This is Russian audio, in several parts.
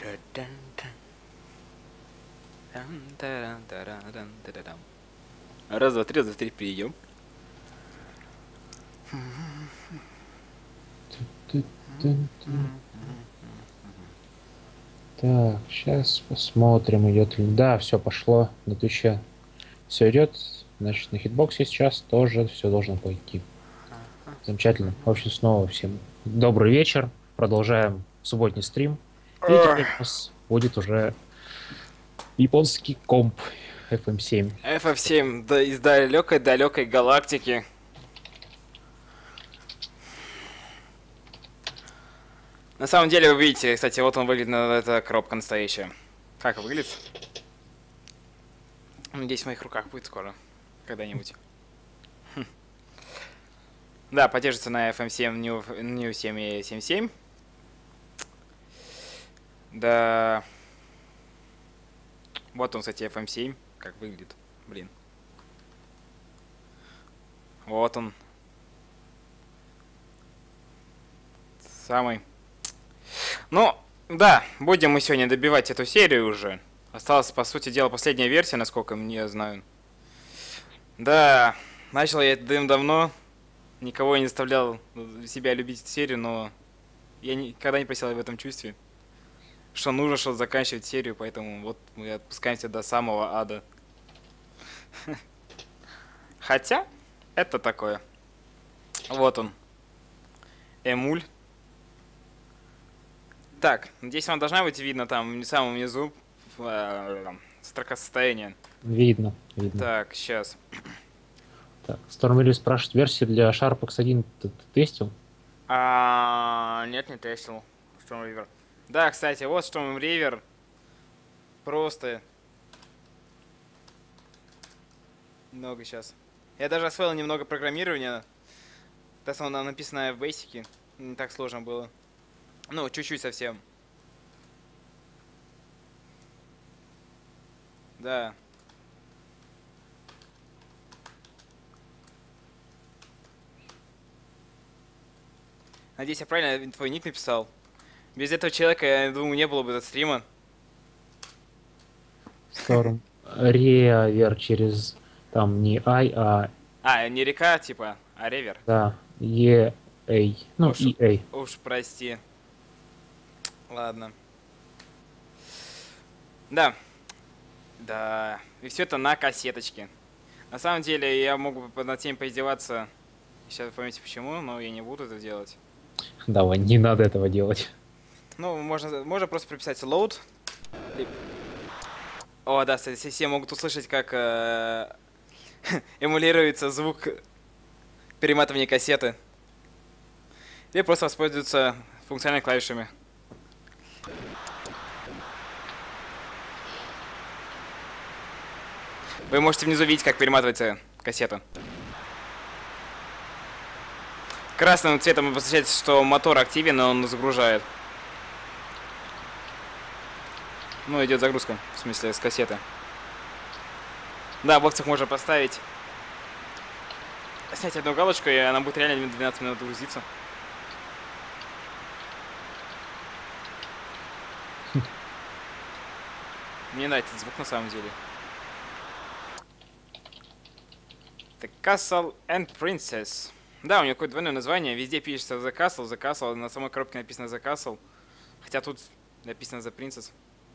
Раз, два, три, прием. Так, сейчас посмотрим, идет ли. Да, все пошло на Твиче. Все идет. Значит, на хитбоксе сейчас тоже все должно пойти. Замечательно. В общем, снова всем добрый вечер. Продолжаем субботний стрим. И теперь у нас будет уже японский комп FM7. FF7 из далекой-далекой галактики. На самом деле, вы видите, кстати, вот он выглядит, эта коробка настоящая. Как выглядит? Надеюсь, в моих руках будет скоро. Когда-нибудь. Да, поддержится на FM7 New 7.7.7. Да. Вот он, кстати, FM7. Как выглядит. Блин. Вот он. Самый. Ну, да, будем мы сегодня добивать эту серию уже. Осталась, по сути дела, последняя версия, насколько мне знаю. Да, начал я это давно. Никого не заставлял себя любить эту серию, но я никогда не просил об этом чувстве. Что нужно, чтобы заканчивать серию, поэтому вот мы отпускаемся до самого ада. Хотя, это такое. Вот он. Эмуль. Так, надеюсь, вам должна быть видно там в самом низу строка состояния. Видно, видно. Так, сейчас. Так, Stormville спрашивает, версию для SharpX 1 ты тестил? Нет, не тестил. Stormriver. Да, кстати, вот Stormriver. Просто много сейчас. Я даже освоил немного программирования. Так что она написана в Basic. Не так сложно было. Ну, чуть-чуть совсем. Да. Надеюсь, я правильно твой ник написал. Без этого человека, я думаю, не было бы этого стрима. Storm. Ревер через там не I, а... Не река, типа, а ревер. Да, EA. Ну, Уж, EA. уж прости. Ладно. Да. Да. И все это на кассеточке. На самом деле, я мог бы над тем поиздеваться. Сейчас вы поймете почему, но я не буду это делать. Давай, не надо этого делать. Ну, можно просто прописать load. О, да, кстати, все могут услышать, как эмулируется звук перематывания кассеты. Или просто воспользоваться функциональными клавишами. Вы можете внизу видеть, как перематывается кассета. Красным цветом обозначается, что мотор активен, и он загружает. Ну, идет загрузка, в смысле, с кассеты. Да, в опциях можно поставить... Снять одну галочку, и она будет реально 12 минут грузиться. Мне нравится этот звук на самом деле. The Castle and Princess. Да, у него какое-то двойное название. Везде пишется The Castle, на самой коробке написано The Castle. Хотя тут написано The Princess.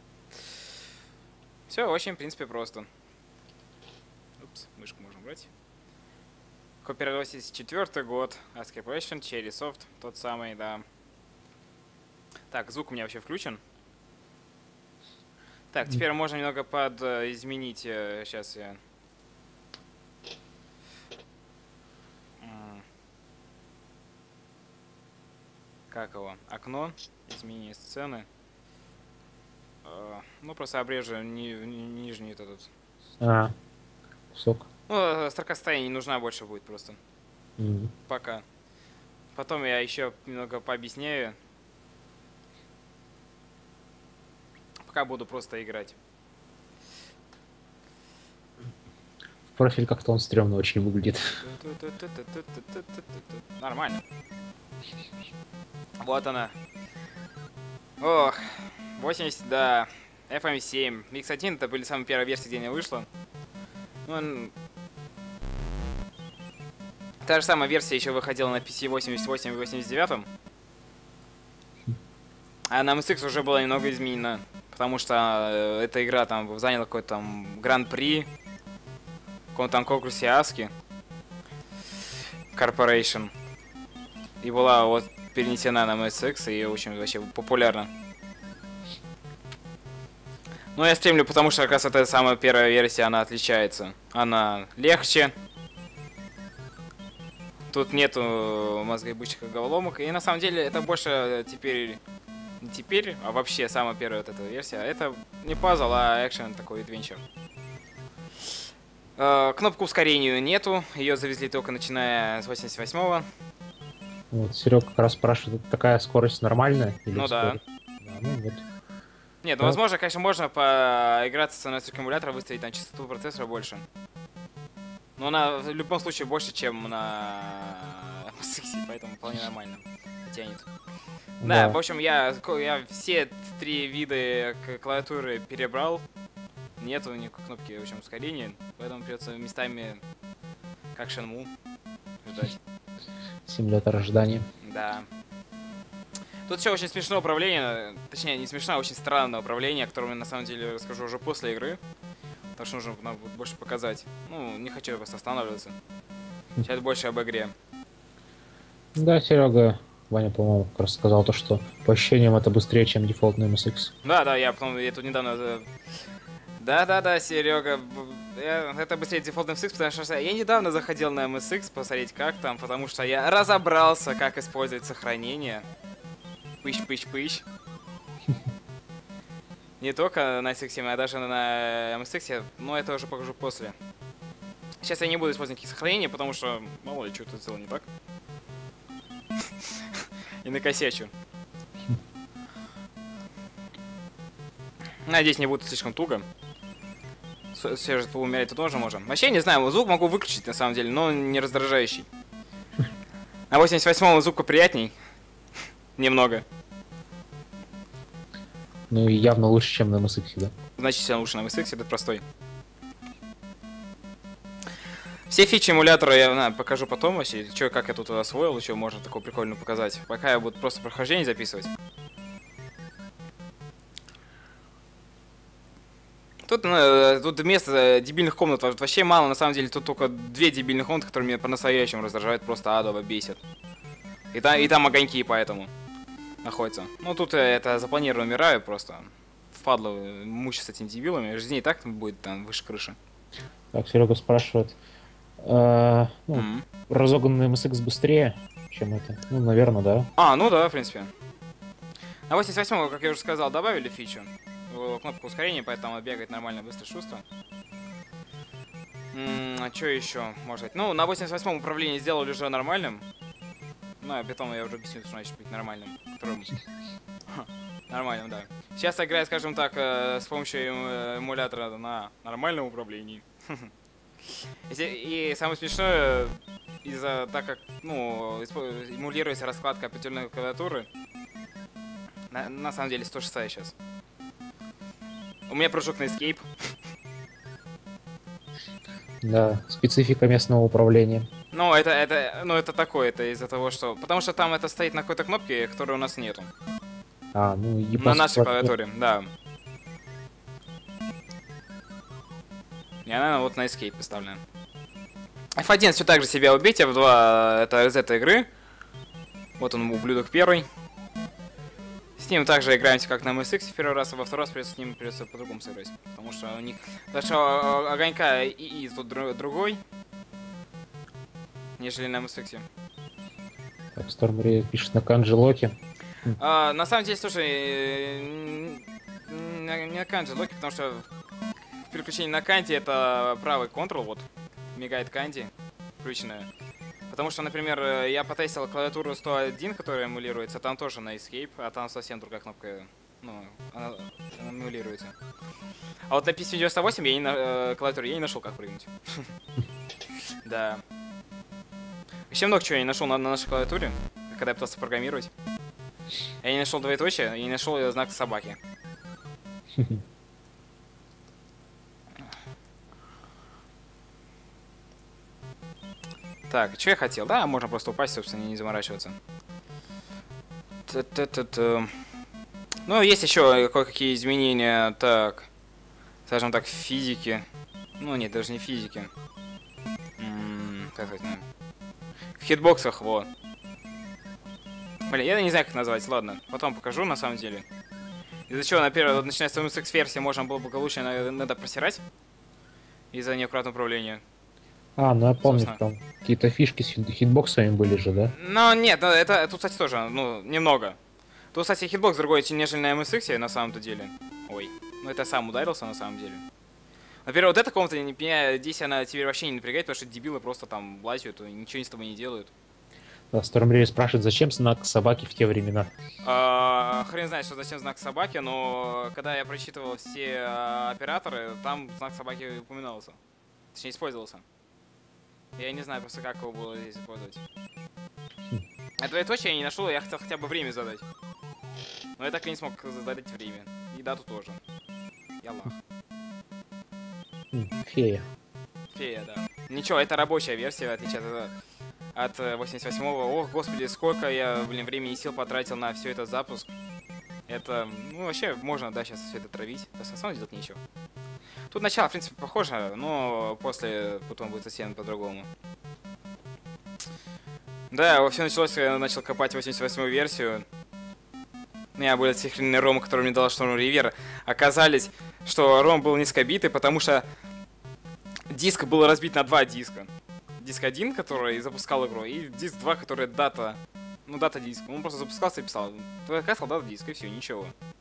Все очень, в принципе, просто. Упс, мышку можно брать. Copyright 84 год. Ascapation, Cherry Soft, тот самый, да. Так, звук у меня вообще включен. Так, теперь можно немного изменить. Сейчас я... Как его? Окно. Изменение сцены. Ну, просто обрежу нижний этот. Кусок. Ну, строка состояния не нужна больше будет просто. Пока. Потом я еще немного пообъясняю. Пока буду просто играть. В профиль как-то он стрёмно очень выглядит. Нормально. Вот она. Ох, 80, да. FM7. X1 это были самые первые версии, где не вышло. Ну, та же самая версия еще выходила на PC 88 и 89. А на MSX уже было немного изменено. Потому что эта игра там заняла какой-то там гран-при в каком-то там конкурсе ASCII Corporation. И была вот перенесена на MSX и очень вообще популярна. Ну, я стримлю, потому что как раз это самая первая версия, она отличается. Она легче. Тут нету мозгоебущих головоломок. И на самом деле это больше теперь... Не теперь, а вообще самая первая вот эта версия. Это не пазл, а экшен такой адвенчер. Кнопку ускорения нету. Ее завезли только начиная с 88-го. Вот Серега как раз спрашивает, такая скорость нормальная? Или Ну да. Да, ну вот. Нет, ну Да. возможно, конечно, можно поиграться с настройкой аккумулятора, выставить там частоту процессора больше. Но она в любом случае больше, чем на MSX, поэтому вполне нормально потянет. Да, в общем, я все три вида клавиатуры перебрал. Нету никакой кнопки, в общем, ускорения. Поэтому придется местами, как Shenmue, ждать. Симулятор ожидания. Да. Тут еще очень смешное управление, точнее, не смешное, а очень странное управление, о котором я на самом деле расскажу уже после игры. Потому что нужно нам будет больше показать. Ну, не хочу просто останавливаться. Сейчас больше об игре. Да, Серега, Ваня, по-моему, как раз сказал то, что по ощущениям это быстрее, чем дефолтный MSX. Да, я тут недавно... Да, Серега, это быстрее дефолтный MSX, потому что я недавно заходил на MSX посмотреть, как там, потому что я разобрался, как использовать сохранение. Пыщ. Не только на SX, а даже на MSX, но это уже покажу после. Сейчас я не буду использовать никаких сохранений, потому что мало ли что-то сделал не так. И накосячу. Надеюсь, не будет слишком туго. Все же поумерять тут тоже можем. Вообще, не знаю, звук могу выключить на самом деле, но не раздражающий. На 88-м звук поприятней. Немного. Ну и явно лучше, чем на MSX, да? Значительно лучше на MSX, этот простой. Все фичи эмулятора я покажу потом вообще, как я тут освоил, что можно такого прикольного показать. Пока я буду просто прохождение записывать. Тут вместо дебильных комнат вообще мало, на самом деле тут только 2 дебильных комнаты, которые меня по-настоящему раздражают, просто адово бесит. И там огоньки поэтому находятся. Ну тут это запланированно умираю просто. Впадло мучиться с этими дебилами, жизнь и так будет там выше крыши. Так, Серега спрашивает, разогнанный MSX быстрее, чем это? Ну, наверное, да. Ну да, в принципе. На 88-го, как я уже сказал, добавили фичу. Кнопку ускорения, поэтому бегает нормально, быстро, шустро. А что еще, может быть? Ну, на 88-м управление сделали уже нормальным. Ну, а потом я уже объясню, что значит быть нормальным. Нормальным, да. Сейчас я играю, скажем так, с помощью эмулятора на нормальном управлении. И самое смешное, так как, эмулируется раскладка определенной клавиатуры, на самом деле 106 сейчас. У меня прыжок на Escape. Да, специфика местного управления. Ну, это такое, это из-за того, что... Потому что там это стоит на какой-то кнопке, которой у нас нету. На нашей клавиатуре, да. И она вот на Escape поставлена. F1 все так же себя убить, F2 это из этой игры. Вот он, ублюдок первый. С ним также играемся как на MSX в первый раз, а во второй раз с ним придется по-другому сыграть. Потому что у них... Потому что огонька и тут другой, нежели на MSX. Так, Стормри пишет на канджи локе. На самом деле, слушай, не на канджи локе, потому что переключение на канте это правый Ctrl, вот, мигает канди, включенная. Потому что, например, я потестил клавиатуру 101, которая эмулируется, там тоже на Escape, а там совсем другая кнопка, она эмулируется. А вот на PC98 клавиатуре я не нашел, как прыгнуть. Да. Еще много чего я не нашел на нашей клавиатуре, когда я пытался программировать. Я не нашел двоеточие, и не нашел знак собаки. Так, что я хотел? Да, можно просто упасть, собственно, и не заморачиваться. Ну, есть еще кое-какие изменения, так, скажем так, в физике. Ну, нет, даже не в физике. Как сказать, в хитбоксах, вот. Блин, я не знаю, как назвать, ладно, потом покажу, на самом деле. Из-за чего, например, начиная с MSX-версии, можно было благополучно надо просирать. Из-за неаккуратного управления. А, ну я помню, Собственно. там какие-то фишки с хитбоксами были же, да? Но нет, это тут, кстати, тоже, ну, немного. Тут, кстати, хитбокс другой, нежели на MSX, на самом-то деле. Ой, ну это я сам ударился, на самом деле. Например, вот эта комната, меня здесь она теперь вообще не напрягает, потому что дебилы просто там лазят, и ничего с тобой не делают. Да, Storm спрашивает, зачем знак собаки в те времена? Хрен знает, что зачем знак собаки, но когда я прочитывал все операторы, там знак собаки упоминался. Точнее, использовался. Я не знаю просто, как его было здесь использовать. А двоеточие я не нашел, я хотел хотя бы время задать. Но я так и не смог задать время. И дату тоже. Я лах. Фея. Фея, да. Ничего, это рабочая версия, в отличие от 88-го. Ох, господи, сколько я, блин, времени и сил потратил на все это запуск. Это, ну, вообще, можно, да, сейчас все это травить. Да, на самом деле, делать нечего. Тут начало, в принципе, похоже, но после потом будет совсем по-другому. Да, все началось, когда я начал копать 88-ю версию. У меня были эти хренные ромы, которые мне дала Storm River. Оказались, что ром был низкобитый, потому что диск был разбит на два диска. Диск 1, который запускал игру, и диск 2, который дата. Ну, дата диск. Он просто запускался и писал. Кастл дата диск, и все, ничего.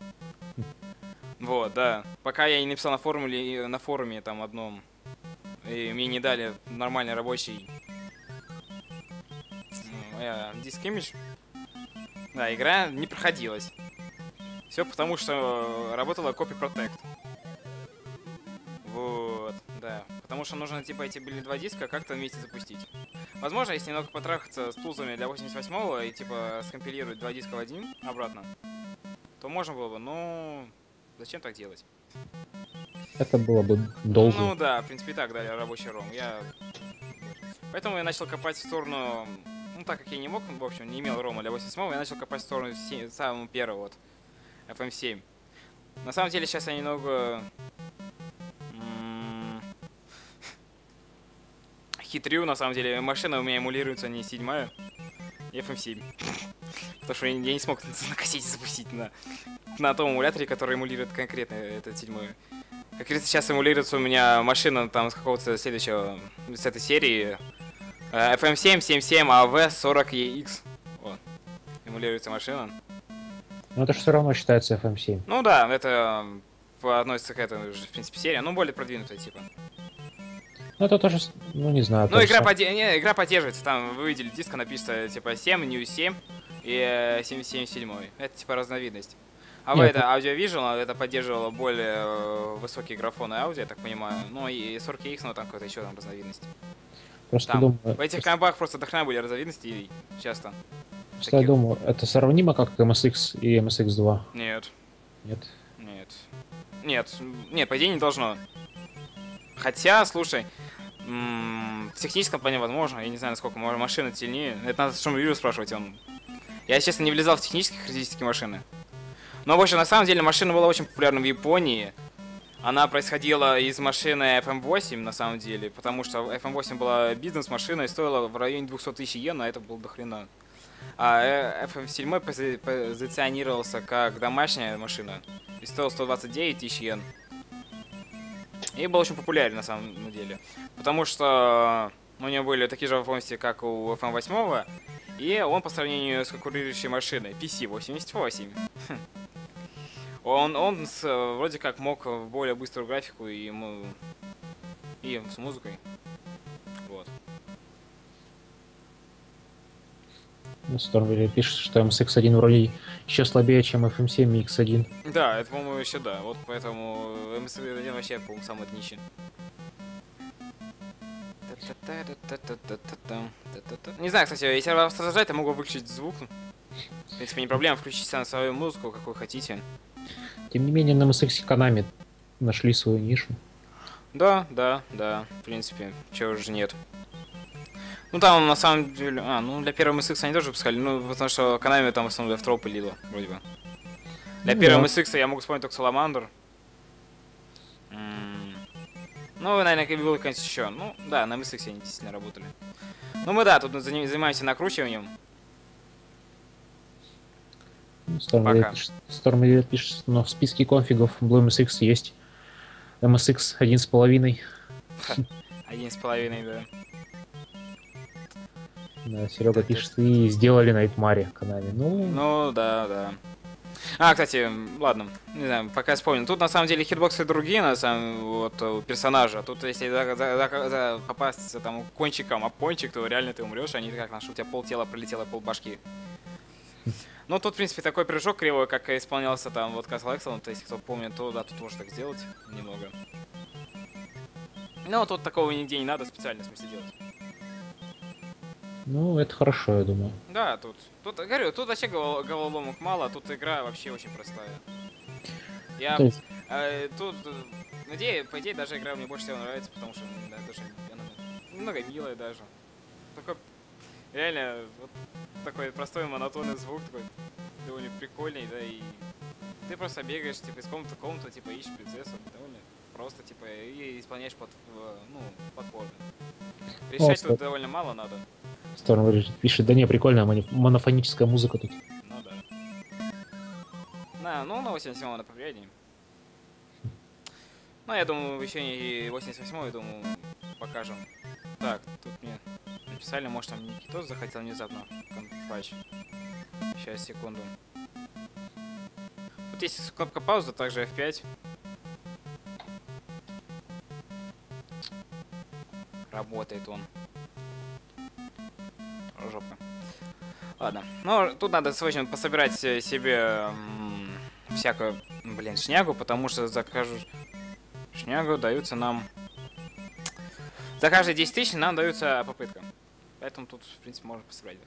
Вот, да. Пока я не написал на форуме там одном. И мне не дали нормальный рабочий диск имидж. Да, игра не проходилась. Все потому, что работала Copy Protect. Вот, да. Потому что нужно, типа, эти были два диска как-то вместе запустить. Возможно, если немного потрахаться с тулзами для 88-го и, типа, скомпилировать два диска в один обратно, то можно было бы, но зачем так делать? Это было бы долго. Ну да, в принципе, и так дали рабочий ром. Поэтому я начал копать в сторону... Ну, так как я не мог, в общем, не имел рома для 88-го, я начал копать в сторону самого первого, вот, FM7. На самом деле, сейчас я немного... хитрю, на самом деле. Машина у меня эмулируется не 7-я, FM7. Потому что я не смог на кассете запустить на том эмуляторе, который эмулирует конкретно этот 7-ю. Как говорится, сейчас эмулируется у меня машина там с какого-то следующего, с этой серии. FM7, 77, AV, 40EX. Вот. Эмулируется машина. Но это же все равно считается FM7. Ну да, это относится к этой уже, в принципе, серии, но более продвинутая, типа. Ну это тоже, ну не знаю. Ну, игра поддерживается, там вы видели, диск написано, типа, 7, New 7 и 77. Это, типа, разновидность. А в это Audio-Visual, это поддерживало более высокие графоны аудио, я так понимаю. Ну и 40X, ну там какая-то еще там разновидность. Просто Там, думаю, в этих комбах просто дохрена были разновидности часто. просто я думаю, это сравнимо как MSX и MSX2? Нет. Нет. Нет, по идее не должно. Хотя, слушай, в техническом плане возможно, я не знаю, насколько машина сильнее. Это надо Storm River спрашивать, он... Я, честно, не влезал в технические характеристики машины. Но, в общем, на самом деле машина была очень популярна в Японии. Она происходила из машины FM8, на самом деле, потому что FM8 была бизнес-машина и стоила в районе 200 тысяч йен, а это было до хрена. А FM7 позиционировался как домашняя машина и стоил 129 тысяч йен. И был очень популярен, на самом деле, потому что у него были такие же возможности, как у FM8, и он по сравнению с конкурирующей машиной PC-88. Он вроде как мог более быструю графику и с музыкой. Вот. Ну, Storm пишет, что MSX1 вроде еще слабее, чем FM7 и X1. Да, это, по-моему, еще да. Вот поэтому MSX1 вообще, по-моему, самый днище. Не знаю, кстати, если вас раздражает, я могу выключить звук. В принципе, не проблема, включите на свою музыку, какую хотите. Тем не менее, на MSX и Konami нашли свою нишу. Да, да, да, в принципе, чего уже нет. Ну там на самом деле... ну для первого MSX они тоже выпускали, ну потому что Konami там в основном в тропы лило, вроде бы. Для Ну первого да. MSX я могу вспомнить только Salamander. Ну, наверное, был, конечно, еще. Ну, да, на MSX они действительно работали. Ну, мы, да, тут занимаемся накручиванием. Пока. Storm пишет, но в списке конфигов Blue MSX есть MSX 1.5. 1,5, да. Да, Серега пишет, и сделали на Итмаре Konami. Ну, Ну, да, да. Кстати, ладно, не знаю, пока я вспомню. Тут на самом деле хитбоксы другие, на самом вот у персонажа. Тут если попасть там кончиком об кончик, то реально ты умрешь, а не как наш, у тебя пол тела пролетело, пол башки. Ну, тут, в принципе, такой прыжок кривой, как исполнялся там вот Castle Excellent, то есть, кто помнит, то да, тут можно так сделать немного. Ну, тут такого нигде не надо специально, в смысле, делать. ну, это хорошо, я думаю. Да, тут, говорю, тут вообще головоломок мало, тут игра вообще очень простая. Я, То есть, тут, по идее, даже игра мне больше всего нравится, потому что, да, тоже, она немного милая даже. Такой, реально, вот такой простой монотонный звук, такой, довольно прикольный, да, и ты просто бегаешь, типа, из комнаты в комнату, типа, ищешь принцессу, довольно просто, типа, и исполняешь платформы. Решать тут довольно мало надо. Storm пишет, да не, прикольная монофоническая музыка тут. Ну да. На 87-го на повредении. Ну, я думаю, еще и 88-й, думаю, покажем. Так, тут мне написали, может, там Никитос захотел внезапно конфач. Сейчас, секунду. Тут есть кнопка паузы, также F5. Работает он. Жопа. Ладно. Ну, тут надо срочно пособирать себе всякую, шнягу, потому что за каждую шнягу даются нам... За каждые 10 тысяч нам даются попытка. Поэтому тут, в принципе, можно пособрать.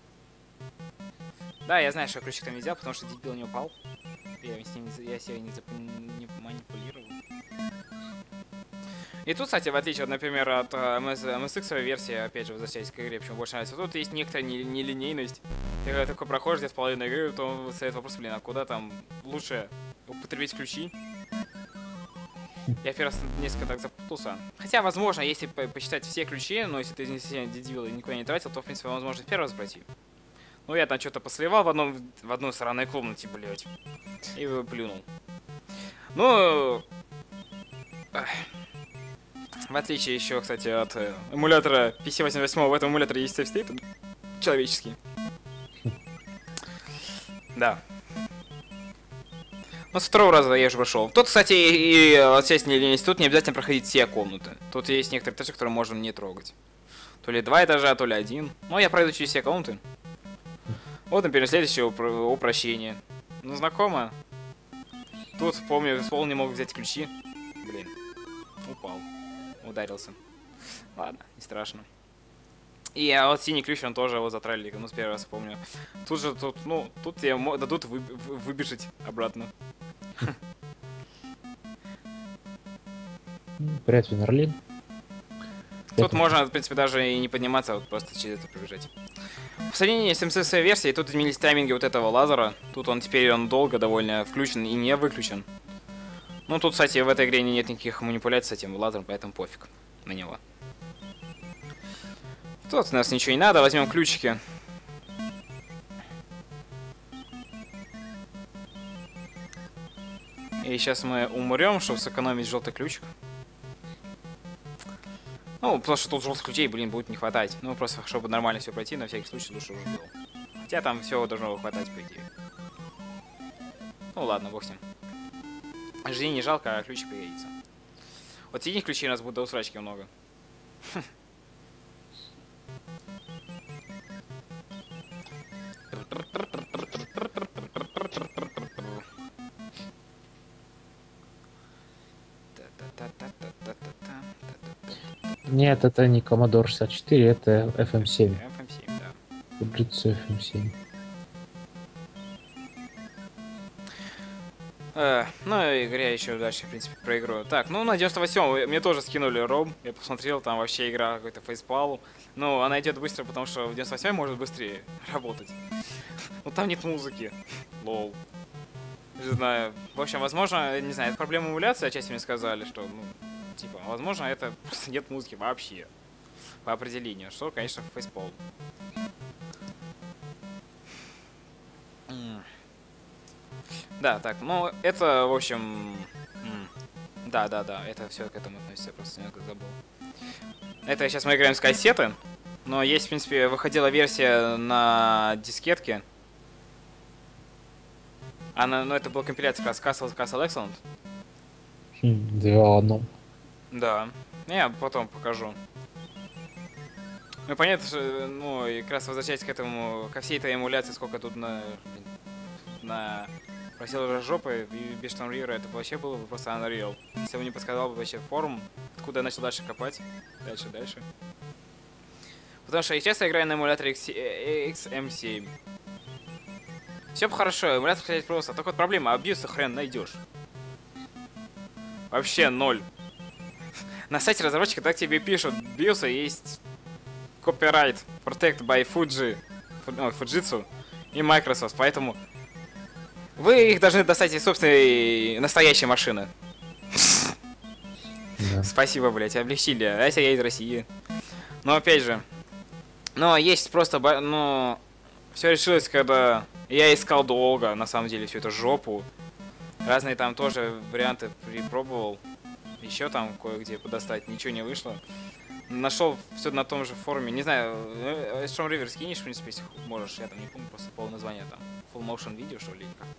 Да, я знаю, что ключик там не взял, потому что дебил не упал. Я себя не манипулировал. И тут, кстати, в отличие, например, от MSX версии, опять же, возвращаясь к игре, почему больше нравится, тут есть некоторая нелинейность. Ты когда такой проходишь где-то половину игры, то стоит вопрос, а куда там лучше употребить ключи? Я первый раз несколько так запутался. Хотя, возможно, если посчитать все ключи, но если ты не дебил и никуда не тратил, то, в принципе, возможно, в первый раз пройти. Ну, я там что-то посливал в одной сраной комнате, блядь. И плюнул. Ну... В отличие еще, кстати, от эмулятора PC-88, в этом эмуляторе есть сейфстейт человеческий. Да. Ну, с второго раза я уже прошел. Тут, кстати, и отсесть не тут не обязательно проходить все комнаты. Тут есть некоторые этажи, которые можно не трогать. То ли 2 этажа, то ли 1. Но я пройду через все комнаты. Вот, например, следующее упрощение. Ну, знакомо. Тут, помню, с пола не мог взять ключи. Блин. Упал. Ударился. Ладно, не страшно. И вот синий ключ, он тоже его затралили, ну, с первого раз помню. Тут тебе дадут выбежать обратно. Привет, Винерлин. Тут можно, в принципе, даже и не подниматься, а вот просто через это пробежать. В сравнении с MSX версией, тут изменились тайминги вот этого лазера. Тут он теперь долго довольно включен и не выключен. Ну, тут, кстати, в этой игре нет никаких манипуляций с этим лазером, поэтому пофиг на него. Тут у нас ничего не надо, возьмем ключики. И сейчас мы умрем, чтобы сэкономить желтый ключик. Ну, потому что тут желтых ключей, будет не хватать. Ну, просто, чтобы нормально все пройти, на всякий случай лучше уже было. Хотя там все должно хватать, по идее. Ну, ладно, бог с ним. Жизни не жалко, а ключик пригодится. Вот синих ключей у нас будет до усрачки много. Нет, это не Commodore 64, это FM7. FM7, да. Fujitsu FM7. Ну, и игре еще дальше, в принципе, проиграю. Так, ну, на 98-м мне тоже скинули ром. Я посмотрел, там вообще игра какой-то фейспал. Ну, она идет быстро, потому что в 98-м может быстрее работать. Ну, там нет музыки. Лол. Не знаю. В общем, возможно, не знаю, это проблема эмуляции, отчасти мне сказали, что, ну, типа, возможно, это просто нет музыки вообще. По определению. Что, конечно, фейспал. Да, так, ну, это, в общем... Да, это все к этому относится, просто немного забыл. Это сейчас мы играем с кассеты, но есть, в принципе, выходила версия на дискетке. Она, ну, это была компиляция как раз Castle Excellent. Две в одном. Да, я потом покажу. Ну, понятно, что, ну, и как раз возвращаясь к этому, ко всей этой эмуляции, сколько тут на просил уже жопы, и без Tomb Raider это вообще было бы просто Unreal. Если бы не подсказал бы вообще форум, откуда я начал дальше копать. Дальше. Потому что я часто играю на эмуляторе XM7. Все бы хорошо, эмулятор кстати просто. Только вот проблема, абьюса хрен найдешь. Вообще ноль. На сайте разработчика так тебе пишут, биоса есть copyright protect by Fujitsu и Microsoft, поэтому вы их должны достать из собственной настоящей машины. Да. Спасибо, блять, облегчили. А если я из России? Но опять же, но есть просто, ну, все решилось, когда я искал долго, на самом деле, всю эту жопу. Разные там тоже варианты припробовал. Еще там кое-где подостать, ничего не вышло. Нашел все на том же форуме. Не знаю, Tomb Raider скинешь, в принципе, если можешь. Я там не помню просто полное название там. Full Motion Video, что ли, или как-то.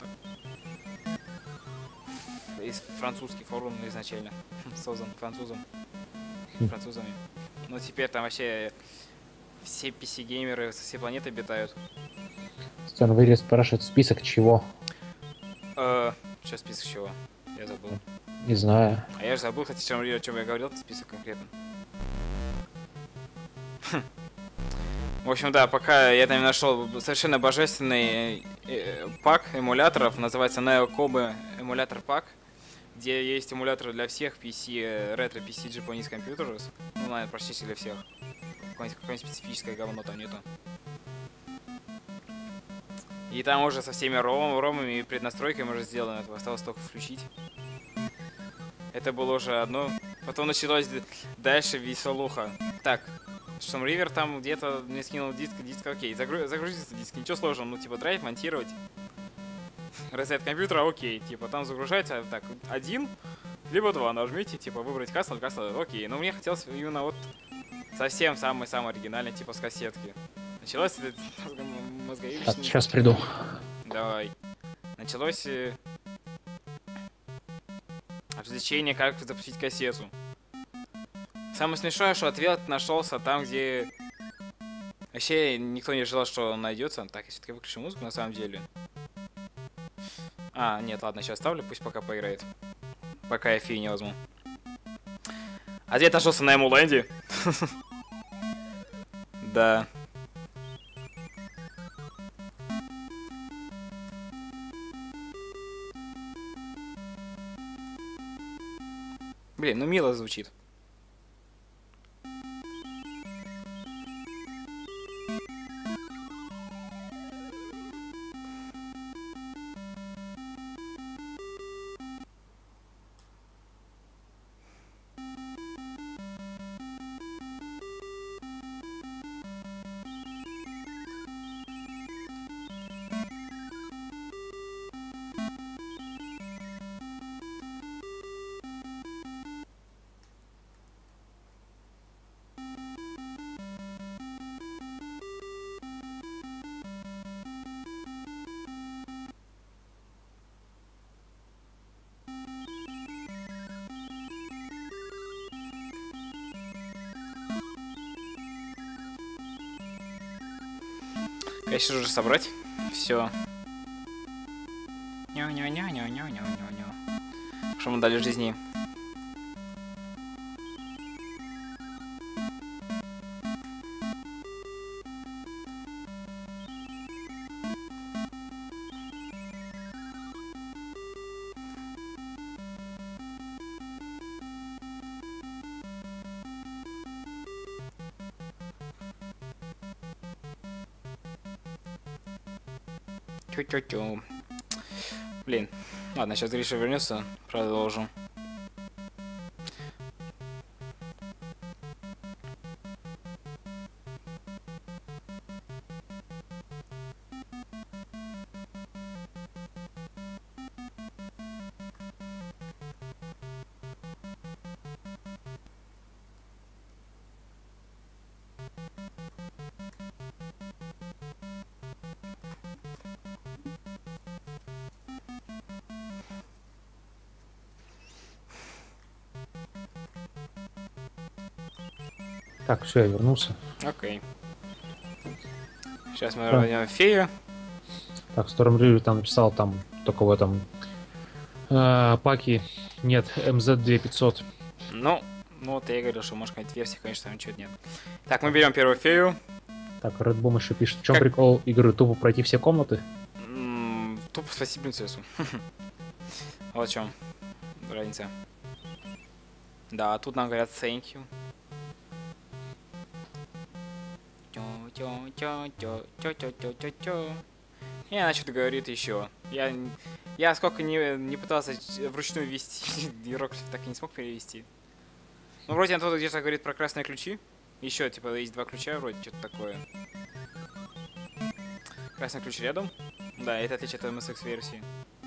Из французский форум изначально. Создан французами. Но теперь там вообще все PC-геймеры со всей планеты обитают. Stanville спрашивает список чего? Что список чего? Я забыл. Не знаю. А я же забыл, кстати, о чем я говорил, этот список конкретно. В общем, да, пока я там нашел совершенно божественный пак эмуляторов, называется Neo Kobe эмулятор пак, где есть эмуляторы для всех PC, ретро PC Japanese Computers, ну, наверное, почти для всех. Какое-нибудь специфическое говно там нету. И там уже со всеми ромами и преднастройками уже сделано, этого осталось только включить. Это было уже одно. Потом началось дальше веселуха. Так, Tomb Raider там где-то мне скинул диск, окей, загрузится диск, ничего сложного, ну типа драйв монтировать. Reset компьютера, окей, типа там загружается, так, 1, либо 2 нажмите, типа выбрать Castle, окей. Но мне хотелось именно вот совсем самый-самый оригинальный, типа с кассетки. Началось это мозговичное. Так, сейчас приду. Давай. Началось развлечение, как запустить кассету. Самое смешное, что ответ нашелся там, где вообще никто не ожидал, что он найдется. Так, я все-таки выключу музыку на самом деле. А, нет, ладно, сейчас оставлю, пусть пока поиграет. Пока я фи не возьму. Ответ нашелся на Эмуленде. Да. Блин, ну мило звучит. Конечно же собрать. Все. Что мы дали жизни. Тю-тю-тю. Блин. Ладно, сейчас Гриша вернется, продолжим. Так, все, я вернулся. Окей. Сейчас мы Да. возьмем фею. Так, Storm River там написал, там только в этом паке нет MZ2500. Ну вот я и говорил, что может какая-нибудь версия, конечно, там ничего нет. Так, мы берем первую фею. Так, Red Boom еще пишет, в чем Как- прикол игры? Тупо пройти все комнаты? Тупо спасти принцессу. Вот в чем разница. Да, тут нам говорят thank you. И она что-то говорит еще. Я сколько не пытался вручную ввести, иероглиф так и не смог перевести. Ну, вроде она тут где-то говорит про красные ключи. Еще, типа, есть два ключа, вроде, что-то такое. Красный ключ рядом. Да, это отличие от MSX-версии.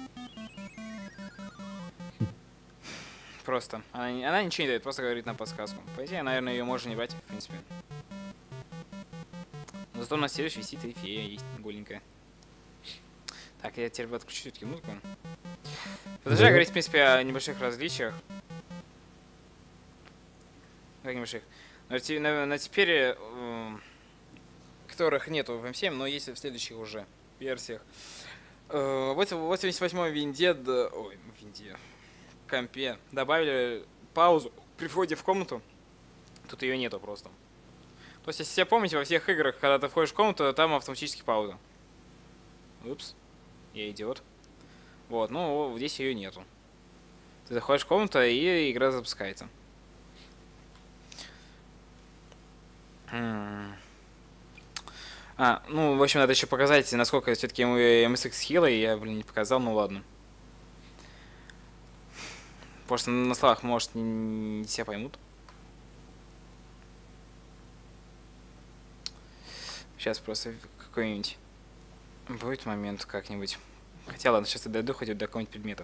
Просто. Она ничего не дает, просто говорит нам подсказку. По идее, наверное, ее можно не брать, в принципе. Но зато у нас следующий висит и фея есть, голенькая. Так, я теперь отключу все-таки музыку. Продолжаю говорить, в принципе, о небольших различиях. Как небольших? На теперь, которых нету в М7, но есть в следующих уже версиях. В 88-м винде, ой, винде, компе добавили паузу при входе в комнату. Тут ее нету просто. То есть, если все помните, во всех играх, когда ты входишь в комнату, там автоматически пауза. Упс, я идиот. Вот, ну, здесь ее нету. Ты заходишь в комнату, и игра запускается. Ну, в общем, надо еще показать, насколько все-таки MSX хилый, я, блин, не показал, ну ладно. Потому что на словах, может, не все поймут. Сейчас просто какой-нибудь будет момент как-нибудь. Хотя ладно, сейчас я дойду хоть до какого-нибудь предмета.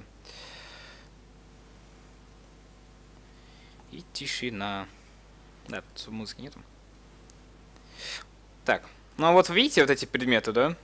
И тишина. Да, тут музыки нету. Так, ну вот видите вот эти предметы, да?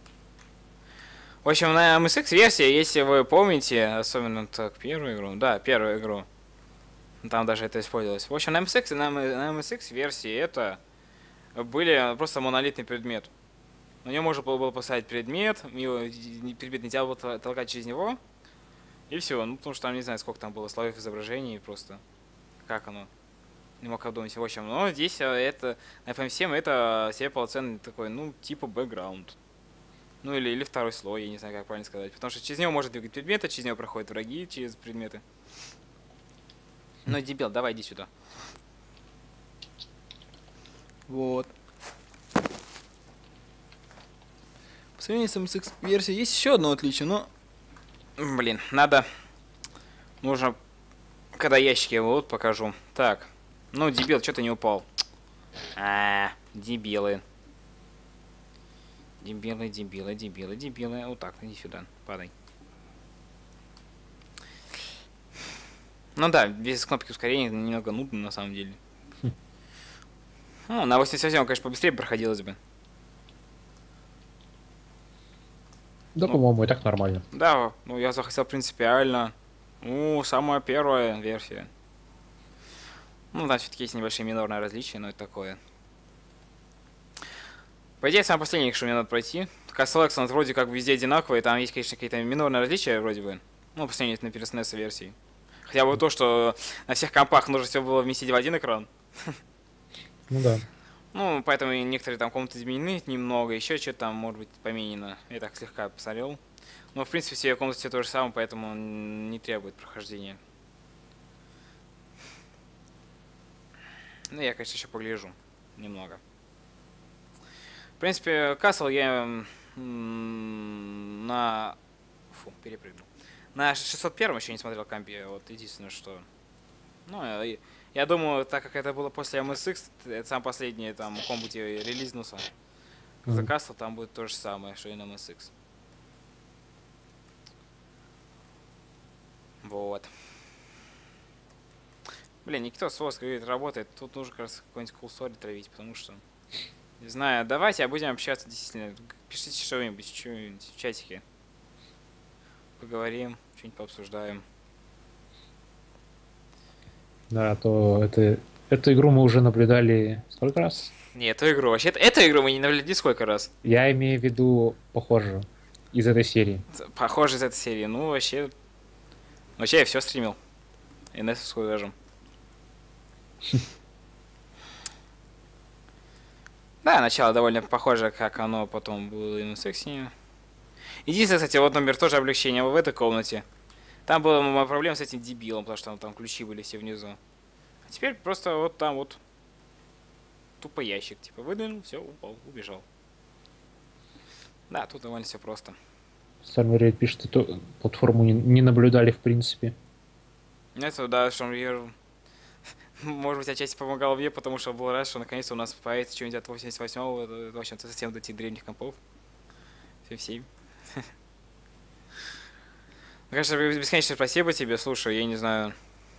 В общем, на MSX версии, если вы помните, особенно так первую игру, да, первую игру, там даже это использовалось. В общем, на MSX версии это были просто монолитный предмет. На нем можно было поставить предмет, предмет нельзя было толкать через него, и все. Ну, потому что там не знаю, сколько там было слоев изображений, просто как оно. Не мог обдумать. В общем, но здесь это, на FM7 это себе полноценный такой, ну, типа бэкграунд. Ну, или второй слой, я не знаю, как правильно сказать. Потому что через него можно двигать предметы, через него проходят враги, через предметы. Ну, дебил, давай, иди сюда. Вот. По сравнению с MSX версией есть еще одно отличие, но... Блин, надо... Нужно... Когда ящики вот покажу. Так. Ну, дебил, что ты не упал? Дебилы. Дебилы. Вот так, иди сюда, падай. Ну да, без кнопки ускорения немного нудно на самом деле. Ну, на 88, конечно, побыстрее проходилось бы. Да, Ну, по-моему, и так нормально. Да, ну я захотел принципиально. Самая первая версия. Ну, да, все-таки есть небольшие минорные различия, но это такое. По идее, самое последнее, что мне надо пройти. Castle Excellent вроде как везде одинаковые, там есть, конечно, какие-то минорные различия вроде бы. Ну, по сравнению с, например, с NES версией. Хотя бы то, что на всех компах нужно все было вместить в один экран. Ну да. Ну, поэтому некоторые там комнаты изменены немного, еще что-то там может быть поменено. Я так слегка посмотрел. Но, в принципе, все комнаты все то же самое, поэтому не требует прохождения. Ну, я, конечно, еще погляжу немного. В принципе, Castle я на... Фу, перепрыгнул. На 601 еще не смотрел компе, вот единственное, что... Ну, я думаю, так как это было после MSX, это сам последний там комбути релизнулся, The Castle, там будет то же самое, что и на MSX. Вот. Блин, никто с Воск, говорит, работает. Тут нужно как раз какой-нибудь cool story травить, потому что... Не знаю, давайте будем общаться действительно. Пишите что-нибудь в чатике. Поговорим, что-нибудь пообсуждаем. Да, то эту игру мы уже наблюдали сколько раз? Не, эту игру. Вообще, эту игру мы не наблюдали сколько раз. Я имею в виду, похоже, из этой серии. Похоже из этой серии. Ну, вообще... Вообще, я все стримил. NS-овскую даже. Да, начало довольно похоже, как оно потом было и на сексе. Единственное, кстати, вот номер тоже облегчение в этой комнате. Там была проблема с этим дебилом, потому что там ключи были все внизу. А теперь просто вот там вот тупо ящик. Типа выдвинул, все, упал, убежал. Да, тут довольно все просто. Стармер пишет, эту платформу не наблюдали в принципе. Это да, что я... Может быть, отчасти помогал мне, потому что был рад, что наконец-то у нас появится что-нибудь от 88-го, в общем-то, совсем до этих древних компов. Все. Конечно, бесконечно спасибо тебе, слушай, я не знаю.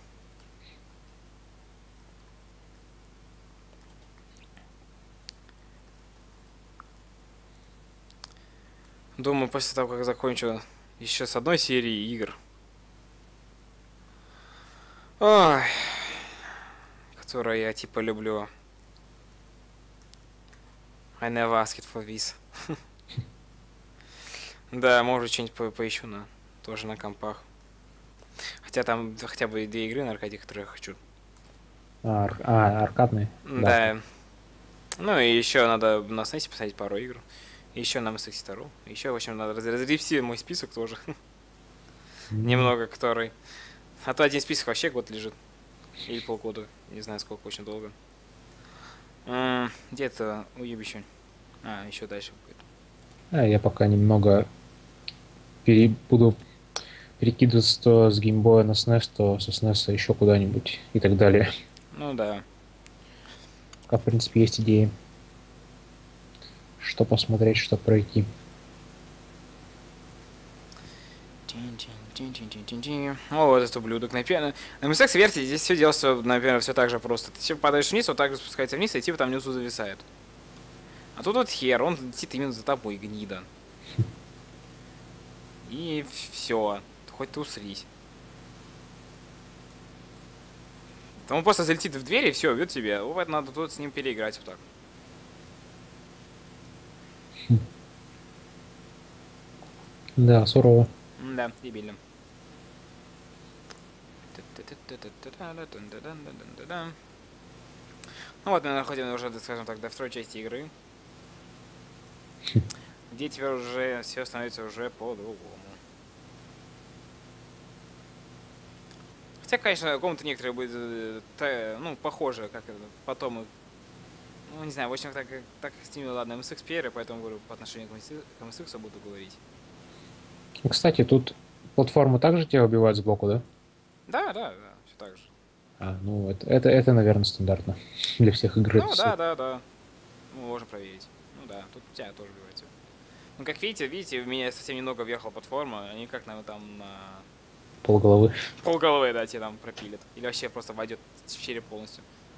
Думаю, после того, как закончу еще с одной серией игр. Ой, которую я типа люблю. I never asked for this. Да, может что-нибудь поищу тоже на компах. Хотя там хотя бы 2 игры на аркаде, которые я хочу. Аркадные? Да. Ну и еще надо на SNES посмотреть пару игр. Еще на MSX 2. Еще, в общем, надо разгребсти мой список тоже. Немного который. А то один список вообще год лежит. Или полгода. Не знаю сколько, очень долго. Где-то уебище. Еще дальше будет. Я пока немного буду перекидываться то с геймбоя на SNES, то со SNES еще куда-нибудь и так далее. Ну да. Пока, в принципе, есть идеи. Что посмотреть, что пройти. О, вот этот ублюдок. На MSX версии здесь все делается, например, все так же просто. Ты падаешь вниз, вот так же спускается вниз, и типа там внизу зависает. А тут вот хер, он летит именно за тобой, гнида. И все. Хоть ты усрись. Он просто залетит в дверь и все, бьет тебя. Вот надо тут с ним переиграть вот так. Да, сурово. Да, дебильно. Ну вот мы находим уже, скажем так, до второй части игры. Где теперь уже все становится уже по-другому. Хотя, конечно, комнаты некоторые будут, ну, похожи, как это, потом, ну, не знаю, в общем, так как стимул, ладно, MSX первый, поэтому говорю, по отношению к MSX буду говорить. Кстати, тут платформу также тебя убивают сбоку, да? Да, все так же. Ну, это, наверное, стандартно для всех игр. Ну, да. Мы можем проверить. Ну да, тут тебя тоже убивают. Ну, как видите, у меня совсем немного въехала платформа, они как там на... Полголовы. Полголовы, да, тебе там пропилят. Или вообще просто войдет в череп полностью.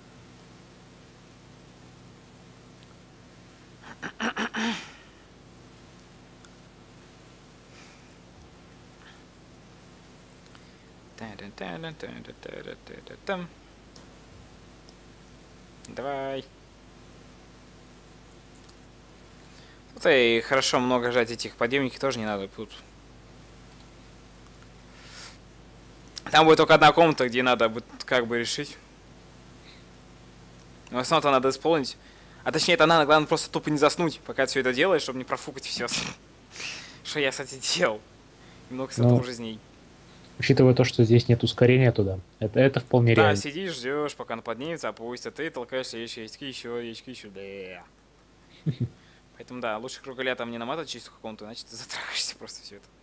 Давай. Тут и хорошо много жать этих подъемников тоже не надо. Тут. Там будет только одна комната, где надо будет как бы решить. В основном-то надо исполнить. А точнее, это надо, главное, просто тупо не заснуть, пока ты все это делаешь, чтобы не профукать все. Что я, кстати, делал. Много, кстати, жизней. Учитывая то, что здесь нет ускорения туда, это вполне реально. Да, сидишь, ждешь, пока он поднимется, опустится, ты толкаешься, яички еще, да. Поэтому да, лучше кругаля там не наматывать чистую какому-то, значит ты затрахаешься просто все это.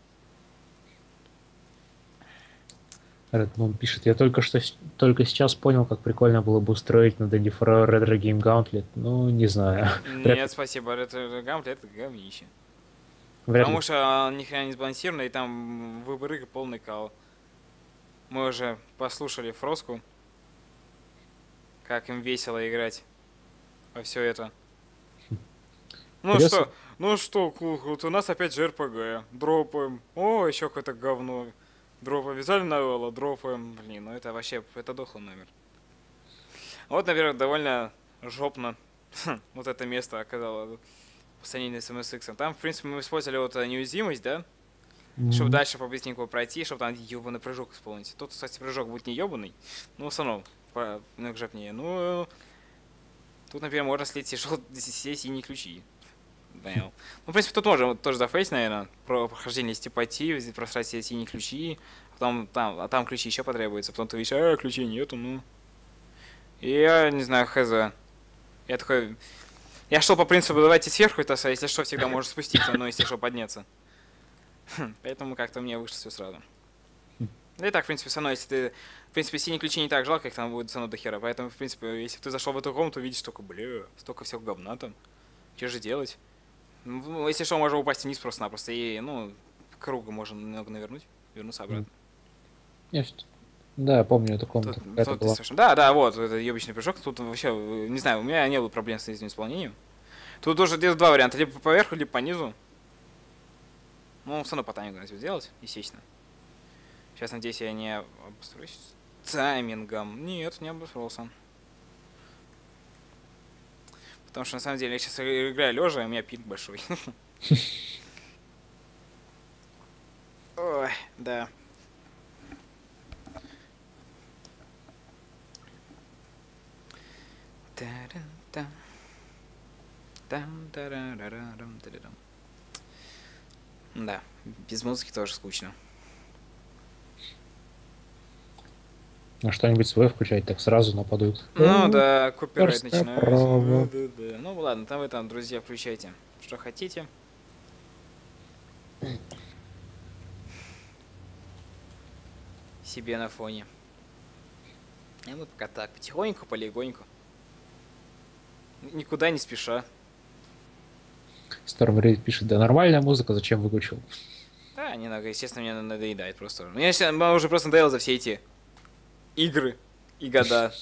Редмон пишет, я только сейчас понял, как прикольно было бы устроить на Dandy for Retro Game Gauntlet. Ну, не знаю. Вряд Нет, ли. спасибо, это гамплет, это говнище. Вряд ли. Потому что он ни хрена не сбалансированный, и там выбор игр полный кал. Мы уже послушали Фроску, как им весело играть во все это. Ну Интересно. что, ну что, вот у нас опять же РПГ. Дропаем. О, еще какое-то говно. Дропаем. Вязали новелла, дропаем. Блин, ну это вообще, это дохлый номер. Вот, наверное, довольно жопно вот это место оказалось по сравнению с MSX. Там, в принципе, мы использовали вот неуязвимость, да? Чтобы Мгм. дальше побыстренько пройти, чтобы там ебаный прыжок исполнить. Тут, кстати, прыжок будет не ебаный, но все равно немного жопнее. Ну, тут, например, можно слить все синие ключи. Понял. Ну, в принципе, тут можем тоже зафейс, наверное, про прохождение степати, просрать все синие ключи, а там ключи еще потребуются, потом ты видишь, ключей нету, ну. И я не знаю, хз. Я такой, я шел по принципу, давайте сверху это, если что, всегда можешь спуститься, но если что, подняться. Поэтому как-то мне вышло все сразу. Да и так, в принципе, все равно, если ты... В принципе, синие ключи не так жалко, их там будет все равно до хера. Поэтому, в принципе, если ты зашел в эту комнату, видишь только, бля, столько всего говна там. Что же делать? Ну, если что, можно упасть вниз просто-напросто и, ну, круга можно немного навернуть, вернуться обратно. Есть. Да, я помню эту Тут, комнату. Это тут была. страшно. Да, да, вот, это ебичный прыжок. Тут вообще, не знаю, у меня не было проблем с этим исполнением. Тут уже где-то два варианта, либо поверху, либо по низу. Ну, все равно по таймингу надо всё сделать, естественно. Сейчас, надеюсь, я не обосрусь таймингом. Нет, не обосрался. Потому что, на самом деле, я сейчас играю лежа, и у меня пинг большой. Ой, да. Та-дам-там. Там-тарарарарам-тарарам. Да, без музыки тоже скучно. А что-нибудь свое включать, так сразу нападут. Ну да, копирайт Авторское начинается. право. Да-да-да. Ну ладно, там вы там, друзья, включайте, что хотите. Себе на фоне. И мы пока так, потихоньку, полегоньку. Никуда не спеша. Storm Raid пишет, да нормальная музыка, зачем выключил? Да, не надо, естественно, мне надоедает просто. Мне уже просто надоело за все эти игры и года.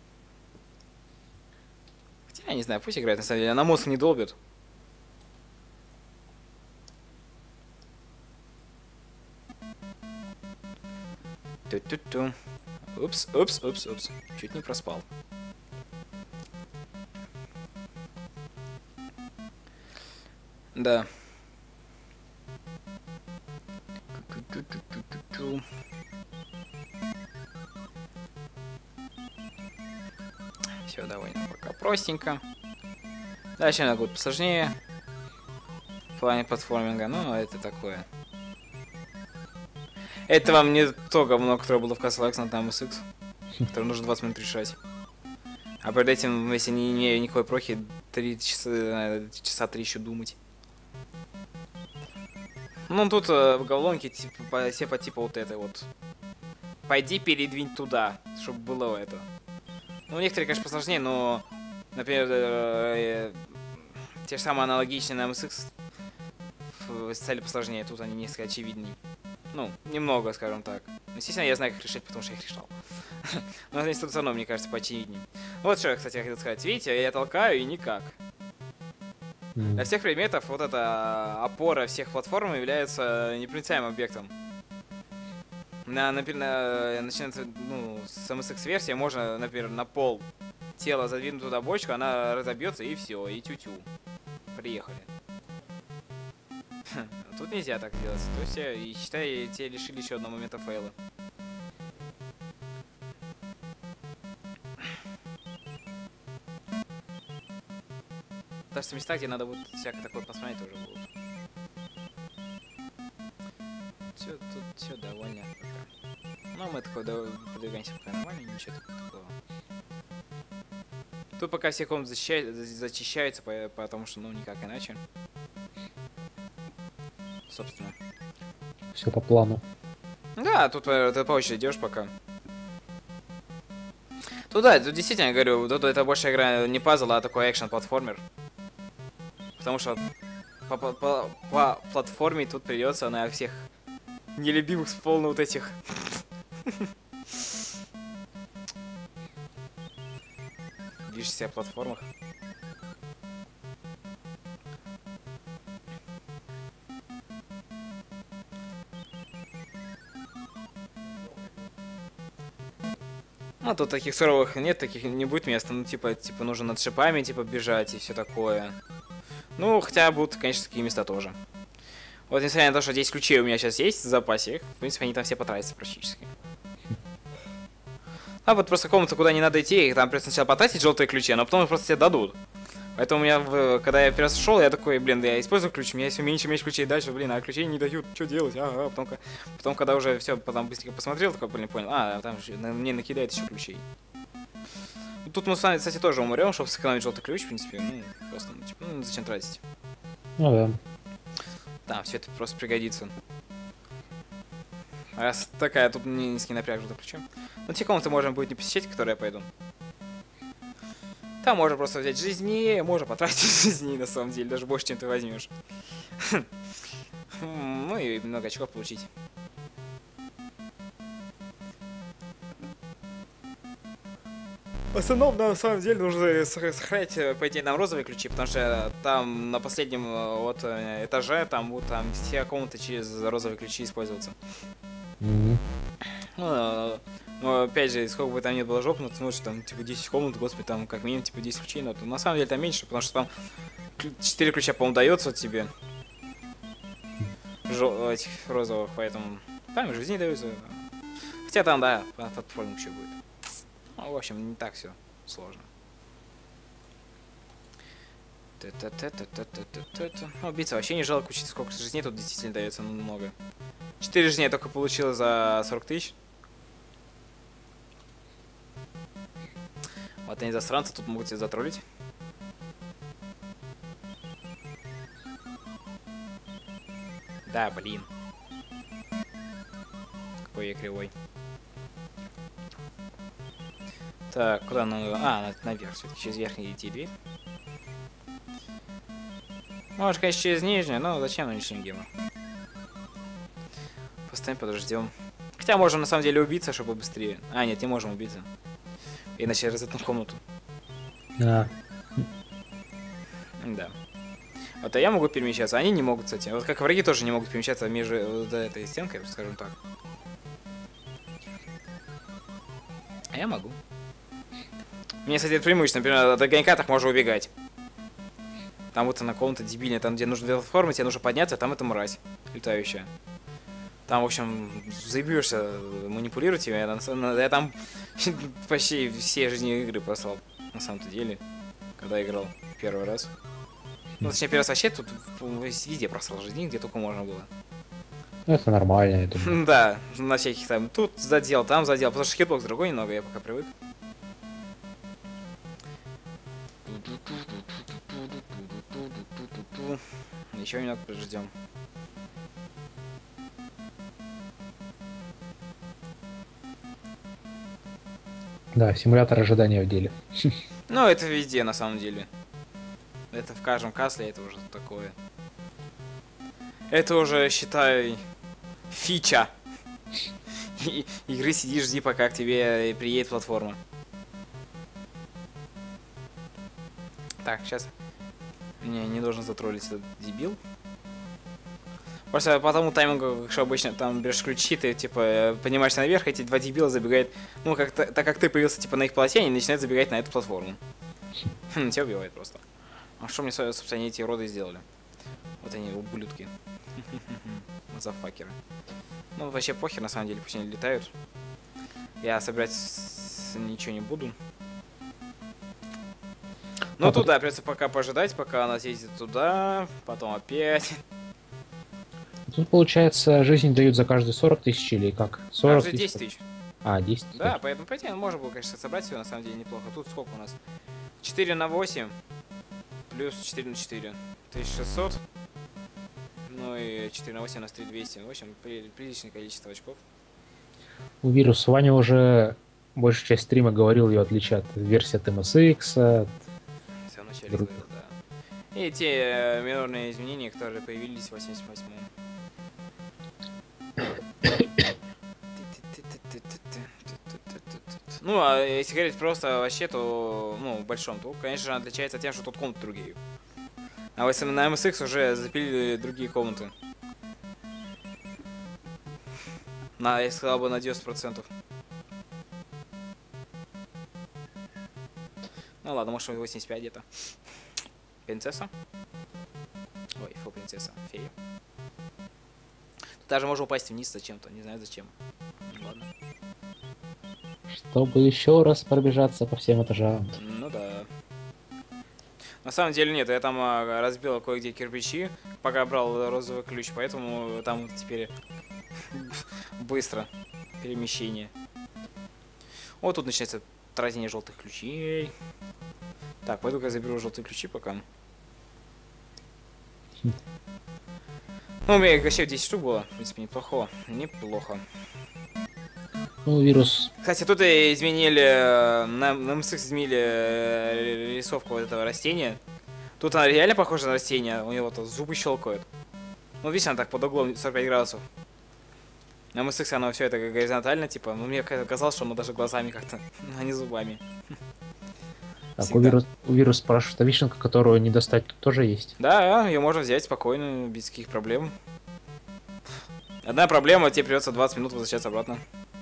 Хотя, я не знаю, пусть играет, на самом деле, она мозг не долбит. Ту-ту-ту. Упс, упс, упс, упс. Чуть не проспал. Да. Ту-ту-ту-ту-ту-ту. Все довольно пока простенько. Дальше она будет посложнее. В плане платформинга, но это такое. Это вам не то говно, которое было в Castle X на MSX, которое нужно 20 минут решать. А перед этим, если не имея никакой прохи, 3 часа 3 еще думать. Ну, тут головоломки типа, все по типу вот этой вот. Пойди передвинь туда, чтобы было это. Ну, некоторые, конечно, посложнее, но, например, те же самые аналогичные на MSX стали посложнее, тут они несколько очевиднее. Ну, немного, скажем так. Естественно, я знаю, как решить, потому что я их решал. Но это все равно, мне кажется, поочевиднее. Вот что, кстати, я хотел сказать. Видите, я толкаю и никак. Для всех предметов вот эта опора всех платформ является непроницаемым объектом. Например, начинается, ну, с MSX-версии можно, например, на пол тело задвинуть туда бочку, она разобьется и все, и тю-тю. Приехали. Тут нельзя так делать. То есть, и считай, тебя лишили еще одного момента фейла. Так что места, где надо будет всякое такое посмотреть, тоже будут. Все, тут все довольно пока. Ну, мы такой подвигаемся пока нормально, ничего такого. Тут пока все комнаты зачищаются, потому что, ну, никак иначе. Собственно. Все по плану. Да, тут ты по очереди идешь пока. Тут да, тут действительно, я говорю, тут это больше игра не пазл, а такой экшен-платформер. Потому что по платформе тут придется на всех нелюбимых полно вот этих. Движешься в платформах. Ну, тут таких суровых нет, таких не будет места. Ну, типа нужно над шипами, типа, бежать и все такое. Ну, хотя будут, конечно, такие места тоже. Вот, несмотря на то, что 10 ключей у меня сейчас есть в запасе, в принципе, они там все потратятся практически. А вот просто комната, куда не надо идти, и там придется сначала потратить желтые ключи, но потом их просто тебе дадут. Поэтому у меня, когда я первый раз шел, я такой, блин, да я использую ключ, у меня все меньше ключей дальше, блин, а ключей не дают, что делать? Потом, когда уже все, потом быстренько посмотрел, такой, блин, понял, там же мне накидает еще ключей. Тут мы с вами, кстати, тоже умрем, чтобы сэкономить желтый ключ, в принципе, ну, просто, ну, типа, ну, зачем тратить? Ну да. Да, все это просто пригодится. Раз такая, тут низкий напряг желтым ключом. Ну, те комнаты можно будет не посещать, которые я пойду. Там можно просто взять жизни, можно потратить жизни, на самом деле, даже больше, чем ты возьмешь. Ну и много очков получить. В основном, на самом деле, нужно сохранять, по идее, нам розовые ключи, потому что там на последнем вот этаже, там будут там все комнаты через розовые ключи использоваться. Но опять же, сколько бы там ни было жоп, ну ты смотришь, там типа 10 комнат, господи, там как минимум типа 10 ключей, но на самом деле там меньше, потому что там 4 ключа, по-моему, дается тебе. Этих розовых, поэтому там жизни даются. Хотя там, да, платформа еще будет. Ну, в общем, не так все сложно. Убийца вообще не жалко учить, сколько жизней тут действительно дается много. 4 жизни я только получил за 40 тысяч. Вот они засранцы, тут могут тебя затроллить. Да, блин. Какой я кривой. Так, куда надо? Наверх все-таки, через верхнюю идти дверь. Может, конечно, через нижнюю, но зачем на нижнюю гему? Постоим, подождем. Хотя можем на самом деле убиться, чтобы быстрее. А, нет, не можем убиться. Иначе разотну комнату. Да. Да. Вот, а я могу перемещаться, они не могут, кстати. Вот как враги тоже не могут перемещаться между вот этой стенкой, скажем так. А я могу. Мне, кстати, это преимущество. Например, от огонька так можно убегать. Там вот она комната дебильная, там где нужно платформы, тебе нужно подняться, а там это мразь летающая. Там, в общем, заебешься манипулировать ими. Я там почти все жизни игры послал, на самом-то деле, когда играл первый раз. Ну, точнее, первый раз вообще тут везде просрал жизни, где только можно было. Это нормально, я думаю. Да, на всяких там, тут задел, там задел, потому что хитбокс другой немного, я пока привык. Еще немного подождем. Да, симулятор ожидания в деле. Ну, это везде, на самом деле. Это в каждом касле, это уже такое. Это уже, считай, фича. Игры сидишь, жди, пока к тебе приедет платформа. Так, сейчас. Не должен затроллить этот дебил. Просто по тому таймингу, что обычно там берешь ключи, ты типа поднимаешься наверх, эти два дебила забегают. Ну, так как ты появился типа на их полосе, они начинают забегать на эту платформу. Тебя убивает просто. А что мне, собственно, эти уроды сделали? Вот они, ублюдки. Мазафакеры. Ну, вообще похер, на самом деле, пусть они летают. Я собирать ничего не буду. Ну, туда придется пока пожидать, пока она съездит туда, потом опять. Тут, получается, жизнь дают за каждые 40 тысяч или как? 40 Даже 10 тысяч. А, 10 Да, поэтому, по идее, можно было, конечно, собрать все, на самом деле, неплохо. Тут сколько у нас? 4 на 8 плюс 4 на 4. 1600. Ну и 4 на 8 у нас 3200. В общем, приличное количество очков. У Вирус Ваня уже большую часть стрима говорил ее отличие от версии от MSX. Все вначале говорил, да. И те минорные изменения, которые появились в 88-м. Ну, а если говорить просто вообще, то, ну, в большом, то, конечно же, отличается тем, что тут комнаты другие. А если на MSX уже запилили другие комнаты. Я сказал бы, на 90%. Ну ладно, может 85 где-то. Принцесса? Ой, фу, принцесса. Фея. Тут даже можно упасть вниз зачем-то, не знаю зачем. Ладно. Чтобы еще раз пробежаться по всем этажам. Ну да. На самом деле нет, я там разбил кое-где кирпичи, пока брал розовый ключ, поэтому там теперь быстро перемещение. Вот тут начинается тратение желтых ключей. Так, пойду-ка заберу желтые ключи пока. Ну, у меня вообще 10 штук было, в принципе, неплохо. Неплохо. Ну, Вирус. Кстати, тут изменили, на MSX изменили рисовку вот этого растения. Тут она реально похожа на растение, у него тут зубы щелкают. Ну, видишь, она так под углом 45 градусов. На MSX оно все это горизонтально, типа, ну, мне казалось, что оно даже глазами как-то, а не зубами. Так, у Вирус спрашивает, а вишенка, которую не достать, тут тоже есть? Да, ее можно взять спокойно, без каких проблем. Одна проблема, тебе придется 20 минут возвращаться обратно.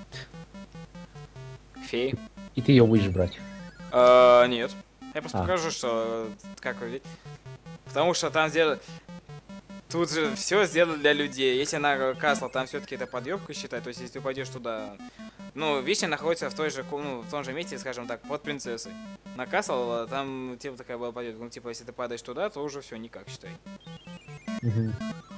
Феи. И ты ее будешь брать? Нет. Я просто покажу, что как выглядит. Потому что там сделали... Тут же все сделано для людей. Если на Касла, там все-таки это подъемка считать. То есть, если ты пойдешь туда... Ну, вишня находится в той же, ну, в том же месте, скажем так, под принцессой. На Касл, там типа такая была подъемка. Ну, типа, если ты падаешь туда, то уже все, никак, считай. Угу.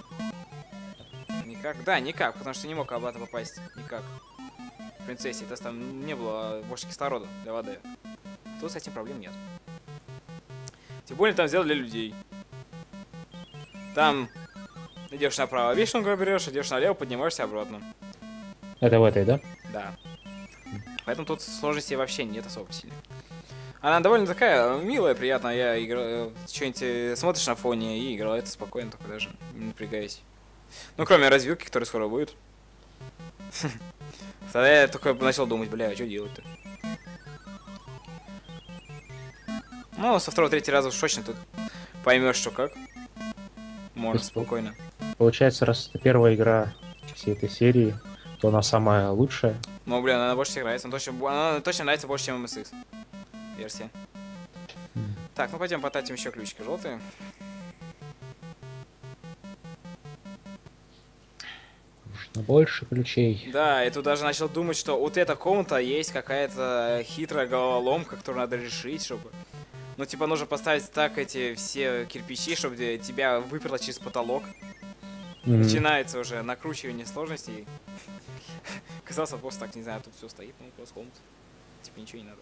Никак? Да, никак, потому что не мог обратно попасть. Никак. В принцессе, то есть там не было больше кислорода для воды. Тут с этим проблем нет. Тем более там сделали для людей. Там идешь направо, вишенку берешь, идешь налево, поднимаешься обратно. Это в этой, да? Да. Поэтому тут сложности вообще нет особо сильно. Она довольно такая милая, приятная. Я играю, что-нибудь смотришь на фоне и играет спокойно, только даже не напрягаясь. Ну, кроме развилки, которая скоро будет. Тогда я только начал думать, бля, а что делать-то? Ну, со второго-третьего раза уж точно тут поймешь, что как. Можно спокойно. Получается, раз это первая игра всей этой серии, то она самая лучшая. Ну, блин, она больше всех нравится. Она точно нравится больше, чем MSX версия. Так, ну пойдем потратим еще ключики желтые. Нужно больше ключей. Да, и тут даже начал думать, что вот эта комната есть какая-то хитрая головоломка, которую надо решить, чтобы... Ну, типа, нужно поставить так эти все кирпичи, чтобы тебя выперло через потолок. Начинается уже накручивание сложностей. Казалось, просто так, не знаю, тут все стоит, ну, просто комната. Типа, ничего не надо.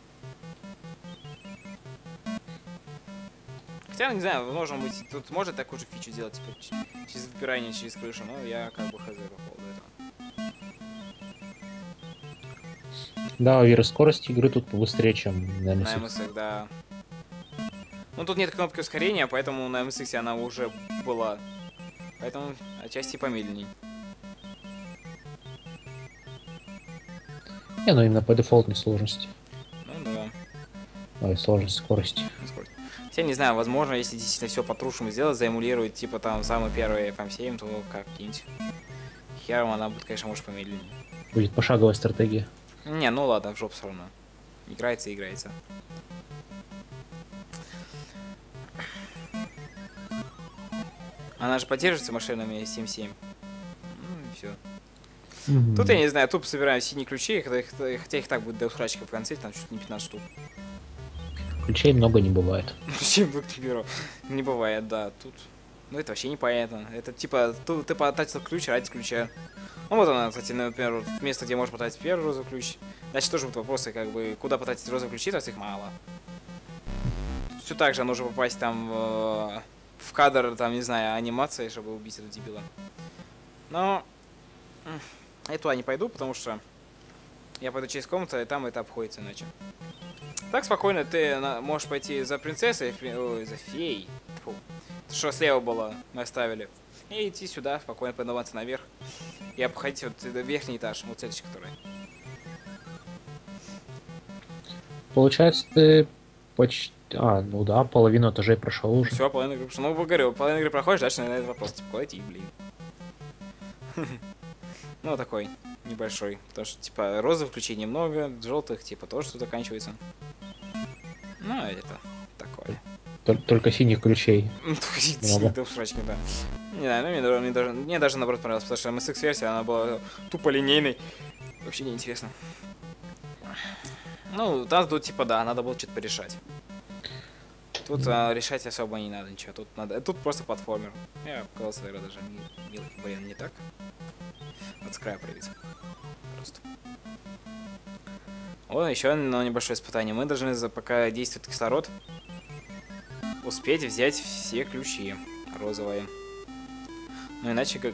Хотя, не знаю, может быть, тут можно такую же фичу делать, типа, через выпирание, через крышу, но я как бы хз по поводу этого. Да, вирус скорости игры тут побыстрее, чем на MSX. На MSX, да. Ну, тут нет кнопки ускорения, поэтому на MSX она уже была. Поэтому отчасти помедленней. Не, ну именно по дефолтной сложности. Ну да. Ой, сложность скорости. Я не знаю, возможно, если действительно все по-трушему сделать, заэмулировать, типа там самый первый FM7, то как-нибудь. Хером она будет, конечно, может помедленнее. Будет пошаговая стратегия. Не, ну ладно, в жопу все равно. Играется и играется. Она же поддерживается машинами 7.7. Ну и все. Тут я не знаю, тупо собираем синие ключи, хотя их так будет до усрачка в конце, там чуть не 15 штук. Ключей много не бывает. Ключей не бывает, да, тут. Ну это вообще непонятно. Это типа, ты потратил ключ ради ключа. Ну вот она, кстати, например, место, где можно потратить первый розовый ключ. Дальше тоже будут вопросы, как бы, куда потратить розовые ключи, то есть их мало. Все так же нужно попасть там в кадр, там, не знаю, анимации, чтобы убить этого дебила. Но я туда не пойду, потому что я пойду через комнату, и там это обходится иначе. Так спокойно ты можешь пойти за принцессой, ой, за феей. Фу. Что слева было, мы оставили. И идти сюда, спокойно подниматься наверх. И обходить вот верхний этаж, вот следующий, который. Получается, ты почти... А, ну да, половину этажей прошел уже. Все, половина игры прошла. Ну, говорю, половина игры проходишь, дальше на этот вопрос, типа, куда идти, блин. Ну, такой небольшой. Потому что, типа, розовых ключей немного, желтых, типа, тоже тут заканчивается. Ну, это такое. Только синих ключей. Синих срачки, да. Не знаю, ну мне даже наоборот понравилось, потому что MSX-версия, она была тупо линейной. Вообще неинтересно. Ну, тут, типа, да, надо было что-то порешать. Тут решать особо не надо ничего. Тут просто платформер. Я показался, наверное, даже мелкий, блин, не так. Вот с края прыгать. Просто. О, еще одно небольшое испытание. Мы должны, пока действует кислород, успеть взять все ключи розовые. Ну иначе ГГ.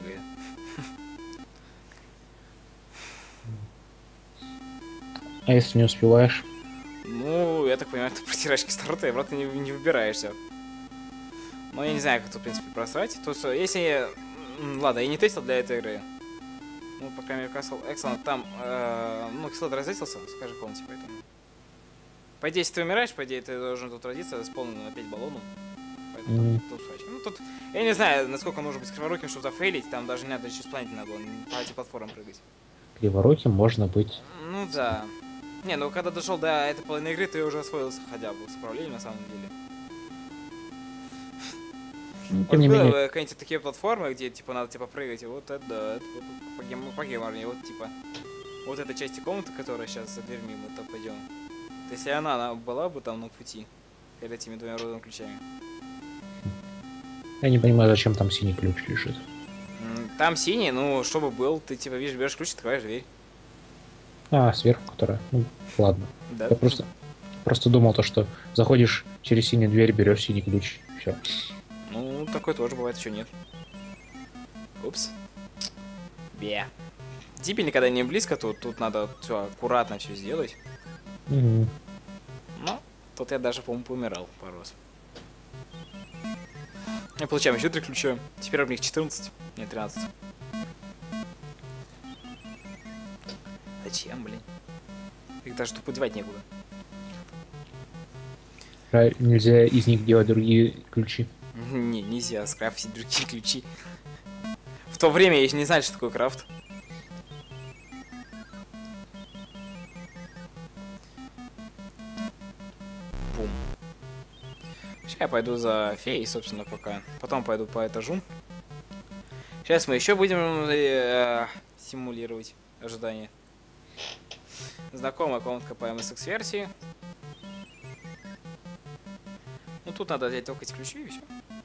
А если не успеваешь? Ну, я так понимаю, ты протираешь кислород, и обратно не выбираешься. Но я не знаю, как тут, в принципе, просрать. То есть, если... Ладно, я не тестил для этой игры. Ну, по крайней мере, Castle Excellent там... ну, кислород разрезался, скажи в комнате, поэтому... По идее, если ты умираешь, по идее, ты должен тут родиться с полным опять баллоном. Поэтому тут срач. Ну, тут... Я не знаю, насколько нужно быть криворуким, чтобы зафейлить. Там даже не надо через планете надо было по этим платформам прыгать. Криворуким можно быть. Ну, да. Не, ну когда дошел до этой половины игры, ты уже освоился хотя бы с управлением на самом деле. Ну, Вот тем не менее. какие-нибудь такие платформы, где типа надо типа прыгать, и вот это да, это вот, по геймарне, вот типа вот эта часть комнаты, которая сейчас за дверьми, мы там пойдем. То если она была бы там на пути перед этими двумя розовыми ключами. Я не понимаю, зачем там синий ключ лежит. Там синий, ну чтобы был, ты типа видишь, берешь ключ, открываешь дверь. А, сверху которая. Ну, ладно. Да. Я просто думал то, что заходишь через синюю дверь, берешь синий ключ. Все. Ну, такое тоже бывает, еще нет. Упс. Бе. Дебиль никогда не близко, тут надо все аккуратно все сделать. Угу. Ну, тут я даже, по-моему, поумирал пару раз. И получаем еще 3 ключа. Теперь у них 14, не 13. Зачем, блин? Их даже тупо девать некуда. Нельзя из них делать другие ключи. Не, нельзя скрафтить другие ключи. В то время я еще не знал, что такое крафт. Бум. Сейчас я пойду за феей, собственно, пока. Потом пойду по этажу. Сейчас мы еще будем симулировать ожидание. Знакомая комнатка по MSX версии. Ну тут надо взять только эти ключи и все.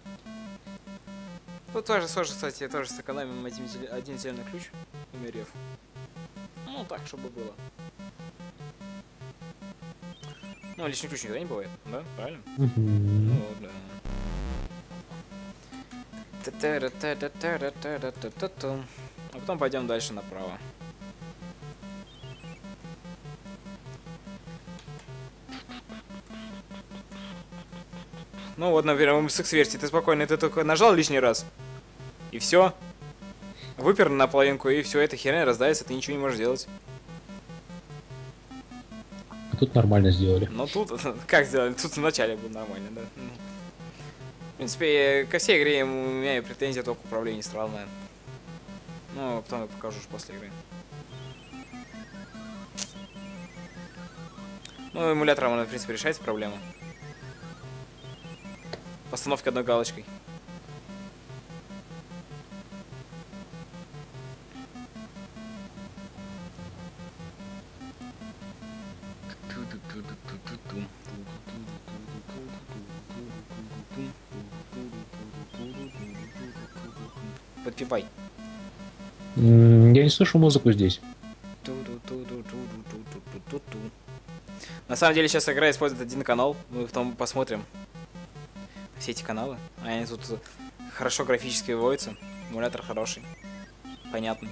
Тут тоже, кстати, тоже сэкономим один зеленый ключ, умерев. Ну так, чтобы было. Ну, лишний ключ никогда не бывает, да? Правильно? Ну, да. А потом пойдем дальше направо. Ну вот, например, в MSX версии ты спокойно, ты только нажал лишний раз. И все. Выпер на половинку, и все, эта херня раздается, ты ничего не можешь делать. А тут нормально сделали. Ну тут, как сделали? Тут вначале было нормально, да. В принципе, ко всей игре у меня претензия только к управлению странная. Ну, потом я покажу после игры. Ну, эмулятором она, в принципе, решает проблему. Постановка одной галочкой. Подпевай. Я не слышу музыку здесь. На самом деле сейчас игра использует один канал, мы потом посмотрим. все эти каналы. Они тут хорошо графически выводятся. Эмулятор хороший. Понятный.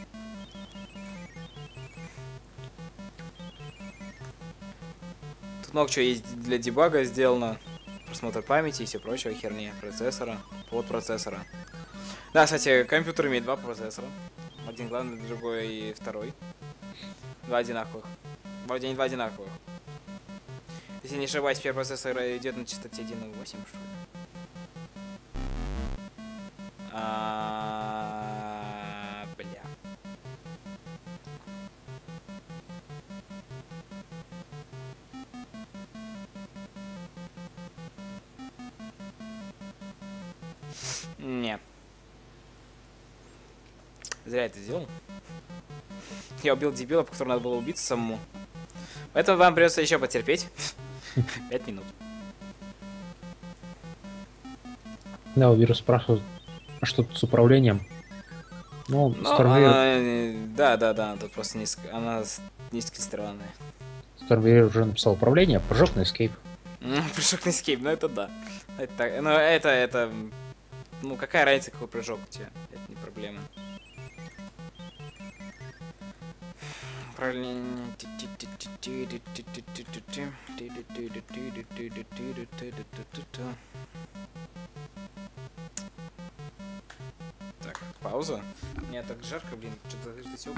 Тут много чего есть для дебага сделано. Просмотр памяти и все прочего херни. Процессора, под процессора. Да, кстати, компьютер имеет два процессора. Один главный, другой и второй. Два одинаковых. Вроде они два одинаковых. Если не ошибаюсь, первый процессор идет на частоте 1.8, что ли. Бля. Не. Зря это сделал. Я убил дебила, по которому надо было убиться самому. Поэтому вам придется еще потерпеть. 5 минут. Да, у вирус спрашивает, а что тут с управлением? Ну, да, тут просто она низкие стороны. Stormware уже написал управление, прыжок на escape. Прыжок на escape, ну это да. Это, ну какая разница, какой прыжок у тебя? Это не проблема. Управление. Так, пауза. Мне так жарко, блин, что-то засек.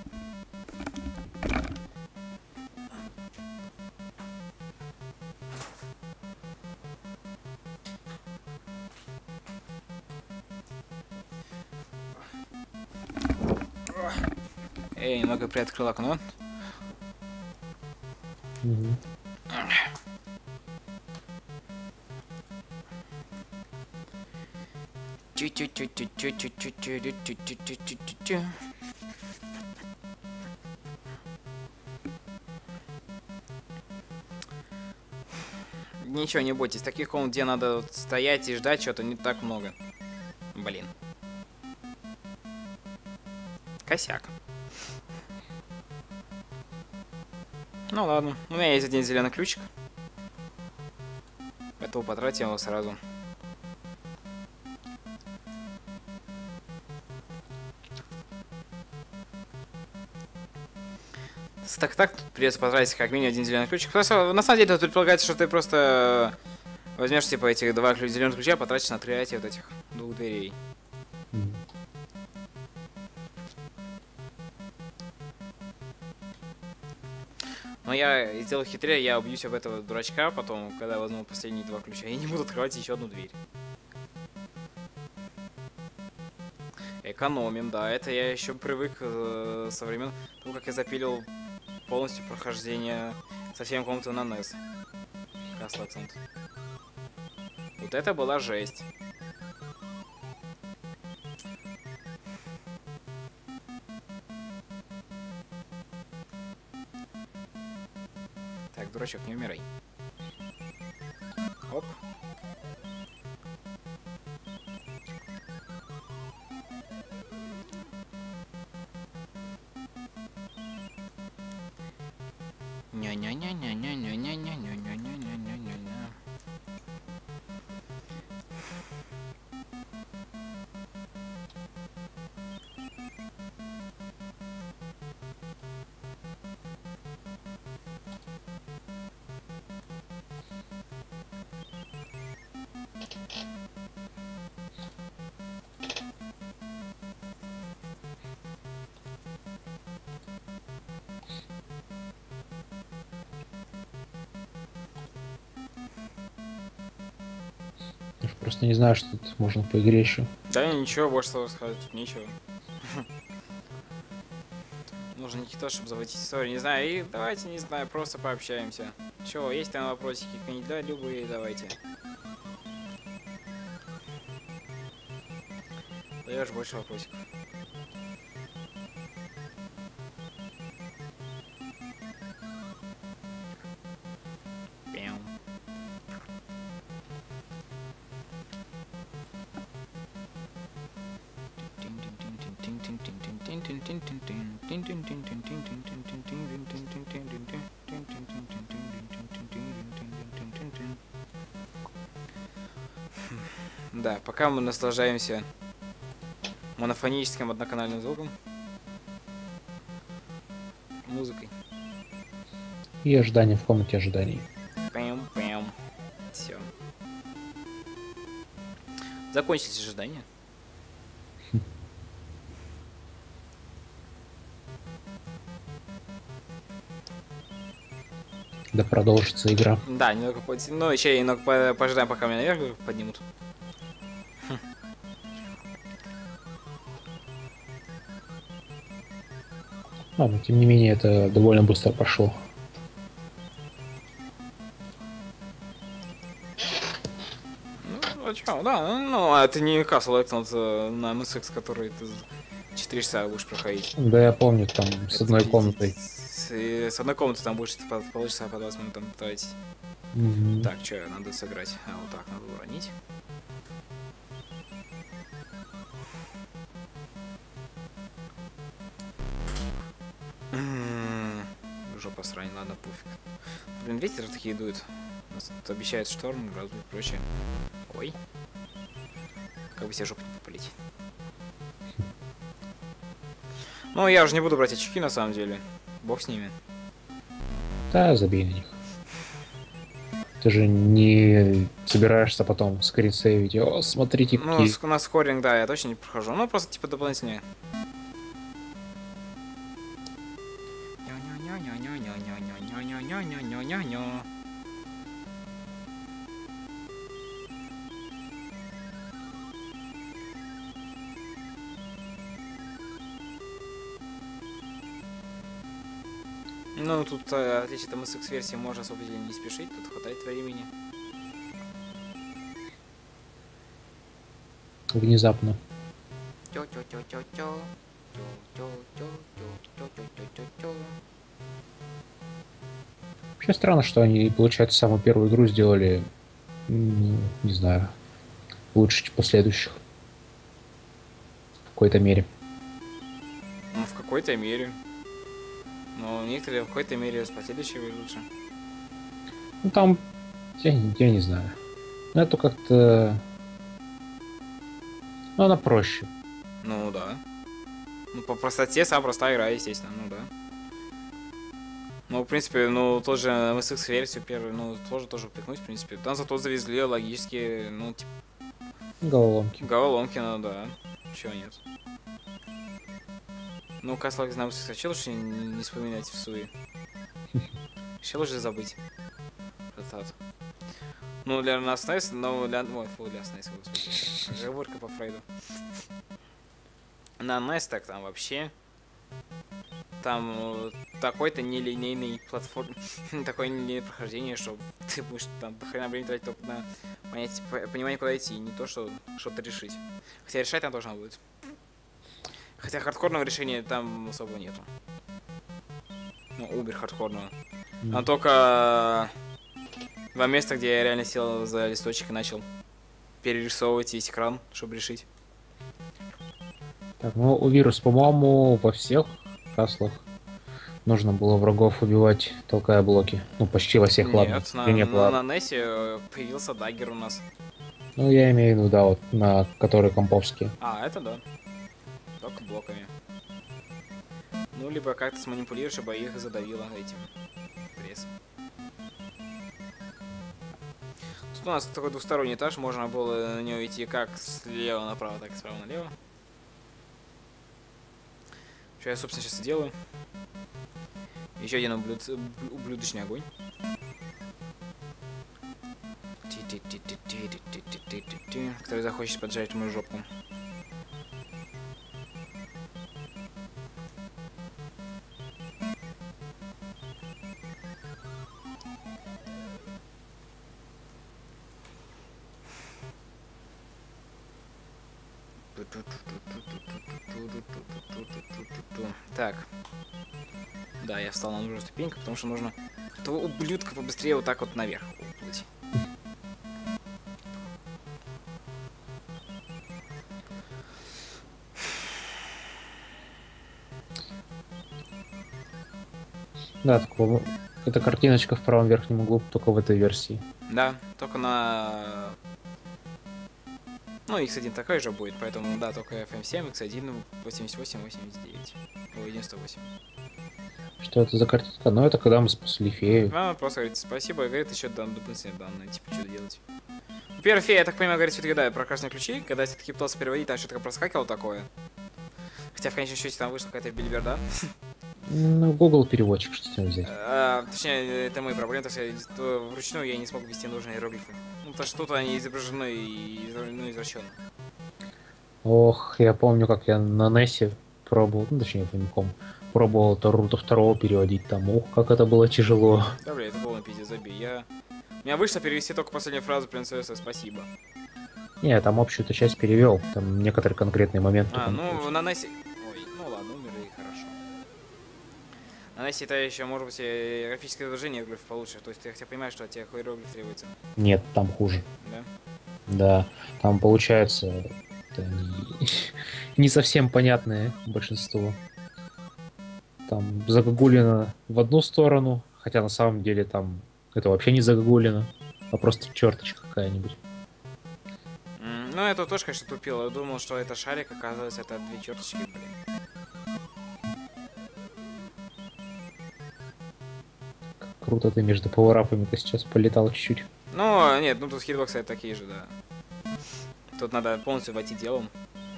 Я немного приоткрыл окно. Ничего, не бойтесь, таких комнат, где надо вот стоять и ждать что-то, не так много. Блин. Косяк. Ну ладно, у меня есть один зеленый ключик. Поэтому потратим его сразу. Так, тут придется потратить как минимум один зеленый ключик. Просто, на самом деле, тут предполагается, что ты просто возьмешь типа этих два зеленых ключа, потратишь на открытие вот этих двух дверей. Но я сделал хитрее, я убьюсь об этого дурачка потом, когда возьму последние два ключа. Я не буду открывать еще одну дверь. Экономим, да. Это я еще привык со времен того, как я запилил полностью прохождение со всеми комнатами на NES. Castle Accent. Вот это была жесть. Так, дурачок, не умирай. Оп. Ня-ня-ня-ня-ня-ня-ня-ня-ня-ня-ня-ня-ня-ня-ня-ня. Я просто не знаю, что тут можно по игре еще. Да ничего, больше слова сказать тут нечего. Нужен Никита, чтобы заводить историю, не знаю, и давайте, не знаю, просто пообщаемся. Чего, есть там вопросики, да, любые, давайте. Даешь больше вопросиков. Пям. Да, пока мы наслаждаемся монофоническим одноканальным звуком, музыкой. И ожидание в комнате ожиданий. Пэм-пэм. Все. Закончились ожидания. Да продолжится игра. Да, немного ну, еще немного пожидаем, пока меня наверх поднимут. Но тем не менее, это довольно быстро прошло. Ну, а чё, да, ну, а это не Castle Excellence на MSX, который ты 4 часа будешь проходить. Да, я помню, там с Это одной пиздец. комнатой. С одной комнаты там будешь по полчаса, по 20 минут там тратить. Мгм. Так, что надо сыграть? А, вот так надо уронить. Жопа срань, ладно, пофиг. Блин, ветер такие дует. Нас тут обещает шторм, грозу и прочее. Ой. Как бы себе жопу не попалить. Ну, я уже не буду брать очки, на самом деле. Бог с ними. Да, забей на них. Ты же не собираешься потом скринсейвить. О, смотрите, Ну, какие... на скоринг, да, я точно не прохожу. Ну, просто типа дополнительные. Ну, тут отличие от MSX версии можно особо не спешить, тут хватает времени. Внезапно. Вообще странно, что они, получается, самую первую игру сделали, не знаю, лучше, чем последующих. В какой-то мере. Ну, в какой-то мере. Но некоторые в какой-то мере с последующей лучше. Ну там, я не знаю. Ну это как-то... Ну она проще. Ну да. Ну, по простоте, самая простая игра, естественно, ну да. Ну, в принципе, ну, тот же MSX версию первую, ну, тоже впихнуть, в принципе. Там зато завезли логические, ну, типа, Головоломки. головоломки, ну да. Чего нет. Ну, Castle на MSX вообще лучше не вспоминать в суе. Еще лучше забыть. Результат. Ну, для нас SNES, но для... Ой, фу, для SNES, господи. Оговорка по Фрейду. На NES так там вообще... Там такой-то нелинейный платформ... такое нелинейное прохождение, что ты будешь там до хрена времени тратить только на понимание, куда идти, и не то, что что-то решить. Хотя решать там должно будет. Хотя хардкорного решения там особо нету. Ну, убер хардкорного. А только два места, где я реально сел за листочек и начал перерисовывать весь экран, чтобы решить. Так, ну у вирус, по-моему, во всех каслах нужно было врагов убивать, толкая блоки. Ну, почти во всех, ладно. Нет, Или не было. на NES появился даггер у нас. Ну, я имею в виду, да, вот, на которые комповские. А, это да. Только блоками. Ну, либо как-то сманипулируешь, чтобы их задавило этим прессом. Тут у нас такой двухсторонний этаж, можно было на него идти как слева направо, так и справа налево. Что я, собственно, сейчас и делаю. Еще один ублюдочный огонь. Который захочет поджарить мою жопу. Так. Да, я встал на нужную ступеньку, потому что нужно этого ублюдка побыстрее вот так вот наверх уплыть. Да, такого... эта картиночка в правом верхнем углу только в этой версии. Да, только на Ну, X1 такой же будет, поэтому, да, только FM7, X1, 88, 89. Ой, 98. Что это за картинка? Ну, это когда мы спасли фею. Она просто говорит спасибо, и говорит еще дополнительные данные, типа, что делать. Первая фея, я так понимаю, говорит все-таки, да, про красные ключи, когда я все-таки пытался переводить, там что-то проскакивало такое. Хотя в конечном счете там вышла какая-то бельберда. Ну, Google переводчик, что с ним взять? Точнее, это мои проблемы, потому что вручную я не смог ввести нужные иероглифы. Ну, потому что тут они изображены и извращенно. Ох, я помню, как я на NES пробовал, ну, точнее, Famicom, пробовал Таруто 2 переводить там. Ух, как это было тяжело. Да, бля, это полный пиздец, забей. У меня вышло перевести только последнюю фразу принцессы «спасибо». Не, там общую-то часть перевел. Там некоторые конкретные моменты. Ну, на NES... Ой, ну ладно, умерли и хорошо. На NES это еще, может быть, графическое изображение иероглифов получше. То есть ты хотя понимаешь, что от тебя какой иероглиф требуется. Нет, там хуже. Да? Да, там получается это не совсем понятное большинство. Там загогулено в одну сторону, хотя на самом деле там это вообще не загогулено, а просто черточка какая-нибудь. Ну, я тут тоже, конечно, тупил. Я думал, что это шарик, оказывается, это две черточки, блин. Круто ты между пауэрапами-то сейчас полетал чуть-чуть. Ну, нет, ну тут хитбоксы такие же, да. Тут надо полностью войти делом.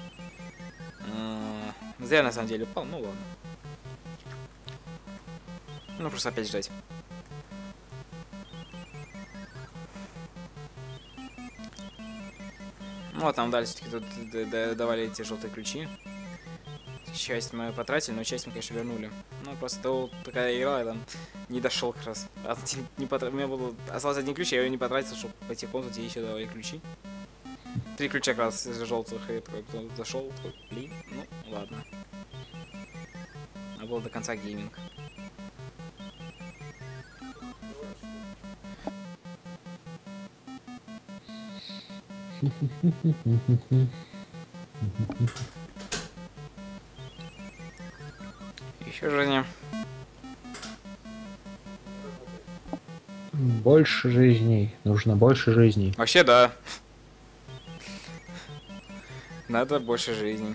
Зря на самом деле упал, ну ладно. Ну, просто опять ждать. Ну, вот нам дали все-таки тут давали эти желтые ключи. Часть мы потратили, но часть мы, конечно, вернули. Ну, просто такая игра, я там не дошел как раз. У меня было... Осталось один ключ, я его не потратил, чтобы пойти в комнату, и еще давали ключи. 3 ключа как раз из желтых, и я такой зашел, такой, блин, ну, ладно. А было до конца гейминг. Еще жизни. Больше жизней. Нужно больше жизней. Вообще, да. Надо больше жизней.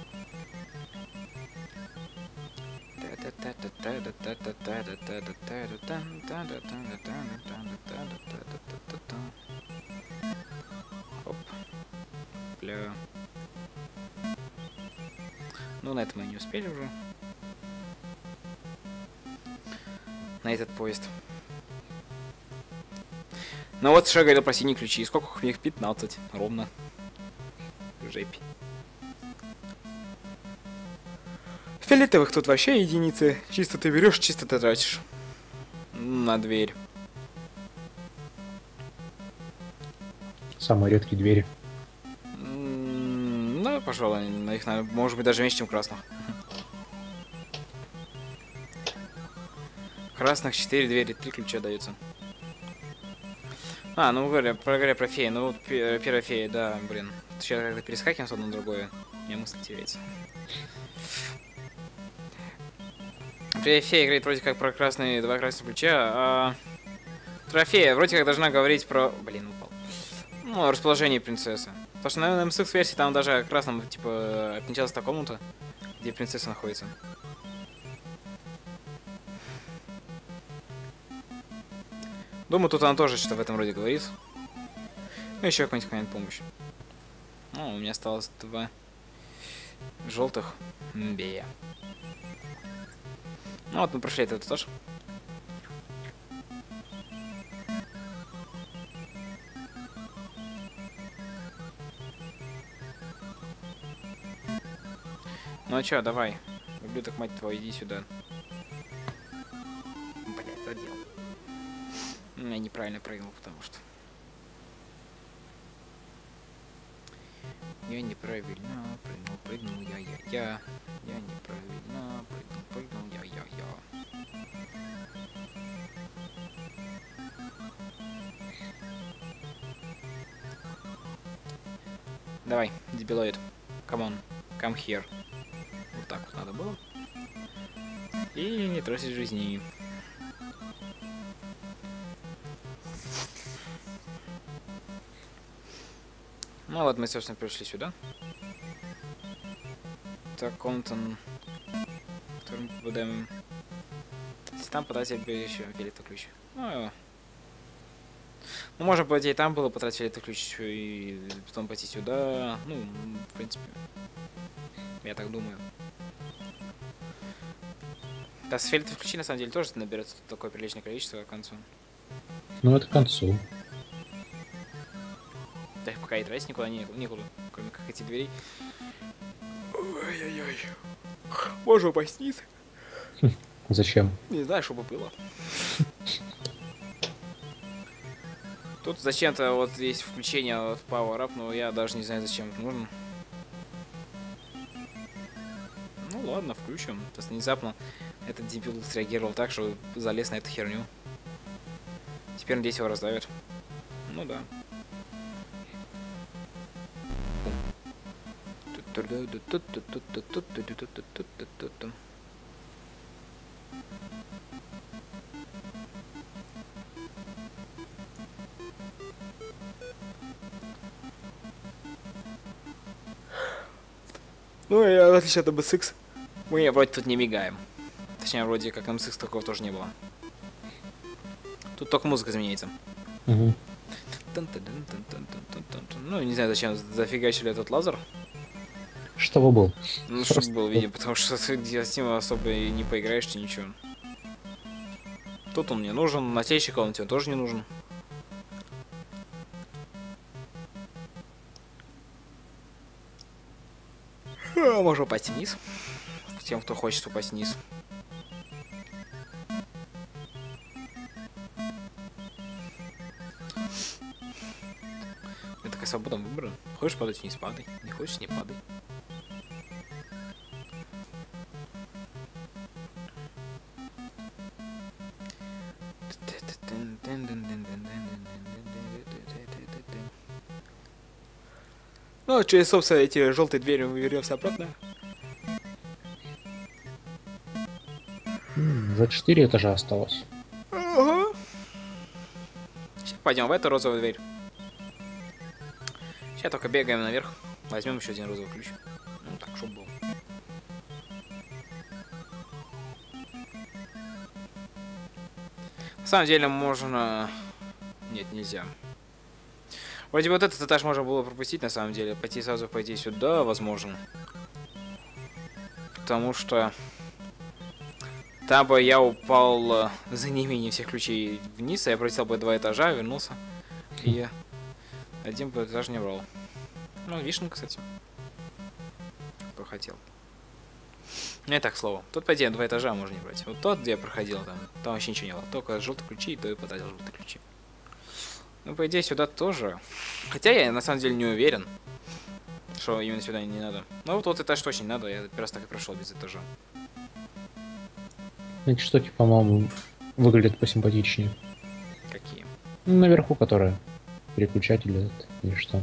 Оп. Бля. Ну, на это мы не успели уже. На этот поезд. Ну вот, что я говорил про синие ключи. Сколько их? 15. Ровно. Жепь. Фиолетовых тут вообще единицы. Чисто ты берешь, чисто ты тратишь. На дверь. Самые редкие двери. Ну, пожалуй, на их, наверное, может быть, даже меньше, чем красных. Красных 4 двери, 3 ключа даются. Ну говоря про феи, ну вот первая фея, да, блин. Сейчас как-то перескакиваем с одно на другое. У меня мысль теряется. Первая фея говорит вроде как про два красных ключа, а трофея вроде как должна говорить про... Блин, упал. Ну, расположение принцессы. Потому что на MSX версии там даже красным, типа, отмечалась та комната, где принцесса находится. Думаю, тут она тоже что-то в этом роде говорит. Ну, еще какой-нибудь момент помощи. Ну, у меня осталось 2 желтых. Бея. Ну вот, мы прошли это тоже. Ну а чё, давай. Ублюдок, мать твою, иди сюда. Блять, задел. Я неправильно прыгнул, потому что... Я неправильно прыгнул, я. Я неправильно прыгнул, я. Давай, дебилоид. Come on, come here. Вот так вот надо было. И не тратить жизни. Ну вот мы, собственно, пришли сюда. Так, Контон. Который мы попадаем. Если там потратить бы еще фиолетовый ключ. Ну, можно пойти и там было, потратить фиолетовый ключ, и потом пойти сюда. Ну, в принципе. Я так думаю. Да, с фиолетовых ключей на самом деле тоже наберется такое приличное количество к концу. Ну, это к концу. Да, пока и тратить никуда некуда, кроме как эти двери. Ой-ой-ой. Можно упасть. Зачем? Не знаю, чтобы было. Тут зачем-то вот есть включение от Power Up, но я даже не знаю, зачем это нужно. Ну ладно, включим. Просто внезапно этот дебил среагировал так, что залез на эту херню. Теперь, надеюсь, его раздавят. Ну да. Ну, и в отличие от MSX, мы вроде тут не мигаем. Точнее, вроде как на MSX такого тоже не было. Тут только музыка изменяется. Угу. Ну, не знаю, зачем зафигачили этот лазер. Чтобы был. Ну, чтобы был, видимо, потому что с ним особо и не поиграешь, ничего. Тут он мне нужен, на течей комнате он тоже не нужен. Можно упасть вниз. Тем, кто хочет упасть вниз. Это такая свобода выбора. Хочешь падать вниз, падай. Не хочешь, не падай. Ну, через, собственно, эти желтые двери мы вернемся обратно. За 4 этажа осталось. Ага. Сейчас пойдем в эту розовую дверь. Сейчас только бегаем наверх. Возьмем еще один розовый ключ. Ну так, чтобы был. На самом деле можно... Нет, нельзя. Вроде вот этот этаж можно было пропустить, на самом деле. Пойти сразу, пойти сюда, возможно. Потому что... Там бы я упал за неимением всех ключей вниз, а я пролетел бы 2 этажа, вернулся. И один бы этаж не брал. Ну, вишенка, кстати. Кто хотел. Не так, слово. Тут, по идее, 2 этажа можно не брать. Вот тот, где я проходил, там вообще ничего не было. Только желтые ключи, и то и потратил желтые ключи. Ну, по идее, сюда тоже. Хотя я, на самом деле, не уверен, что именно сюда не надо. Но вот этаж точно не надо, я просто так и прошел без этажа. Эти штуки, по-моему, выглядят посимпатичнее. Какие? Ну, наверху, которые переключатели или что.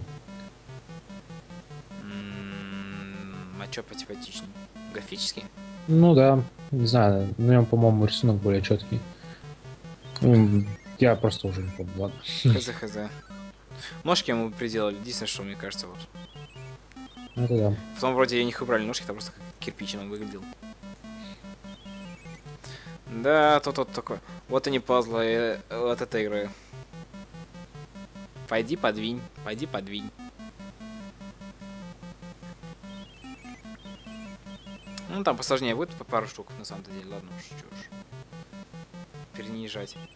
А чё посимпатичнее? Графический? Ну да, не знаю, на нем, по-моему, рисунок более четкий. Я просто уже не помню, ладно. Хз. Ножки ему приделали, единственное, что мне кажется, вот. Это да. Потом вроде я них убрали ножки, там просто как кирпич он выглядел. Да, тут вот такой. Вот они пазлы от этой игры. Пойди подвинь, пойди подвинь. Ну там посложнее будет по пару штук, на самом деле, ладно уж, чё уж. Переезжать.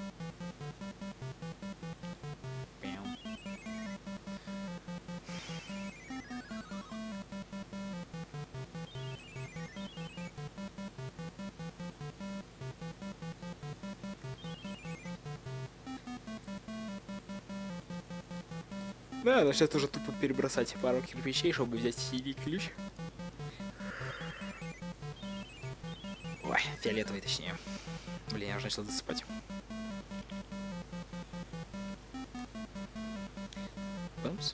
Да, надо сейчас уже тупо перебросать пару кирпичей, чтобы взять синий ключ. Ой, фиолетовый точнее. Блин, я уже начал засыпать. Бэмс.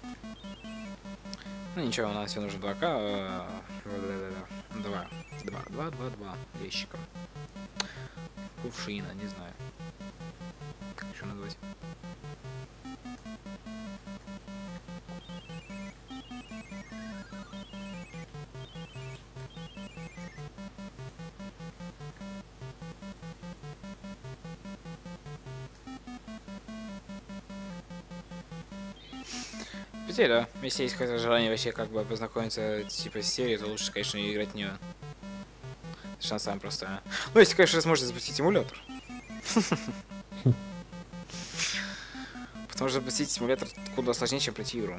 Ну ничего, у нас все нужно 2К. 2 ящика. Кувшина, не знаю. Как еще назвать? Хотя, да, если есть какое-то желание вообще как бы познакомиться типа с серией, то лучше, конечно, играть в нее. Совершенно самое простое. Ну, если, конечно, сможете запустить эмулятор. Потому что запустить симулятор куда сложнее, чем пройти игру.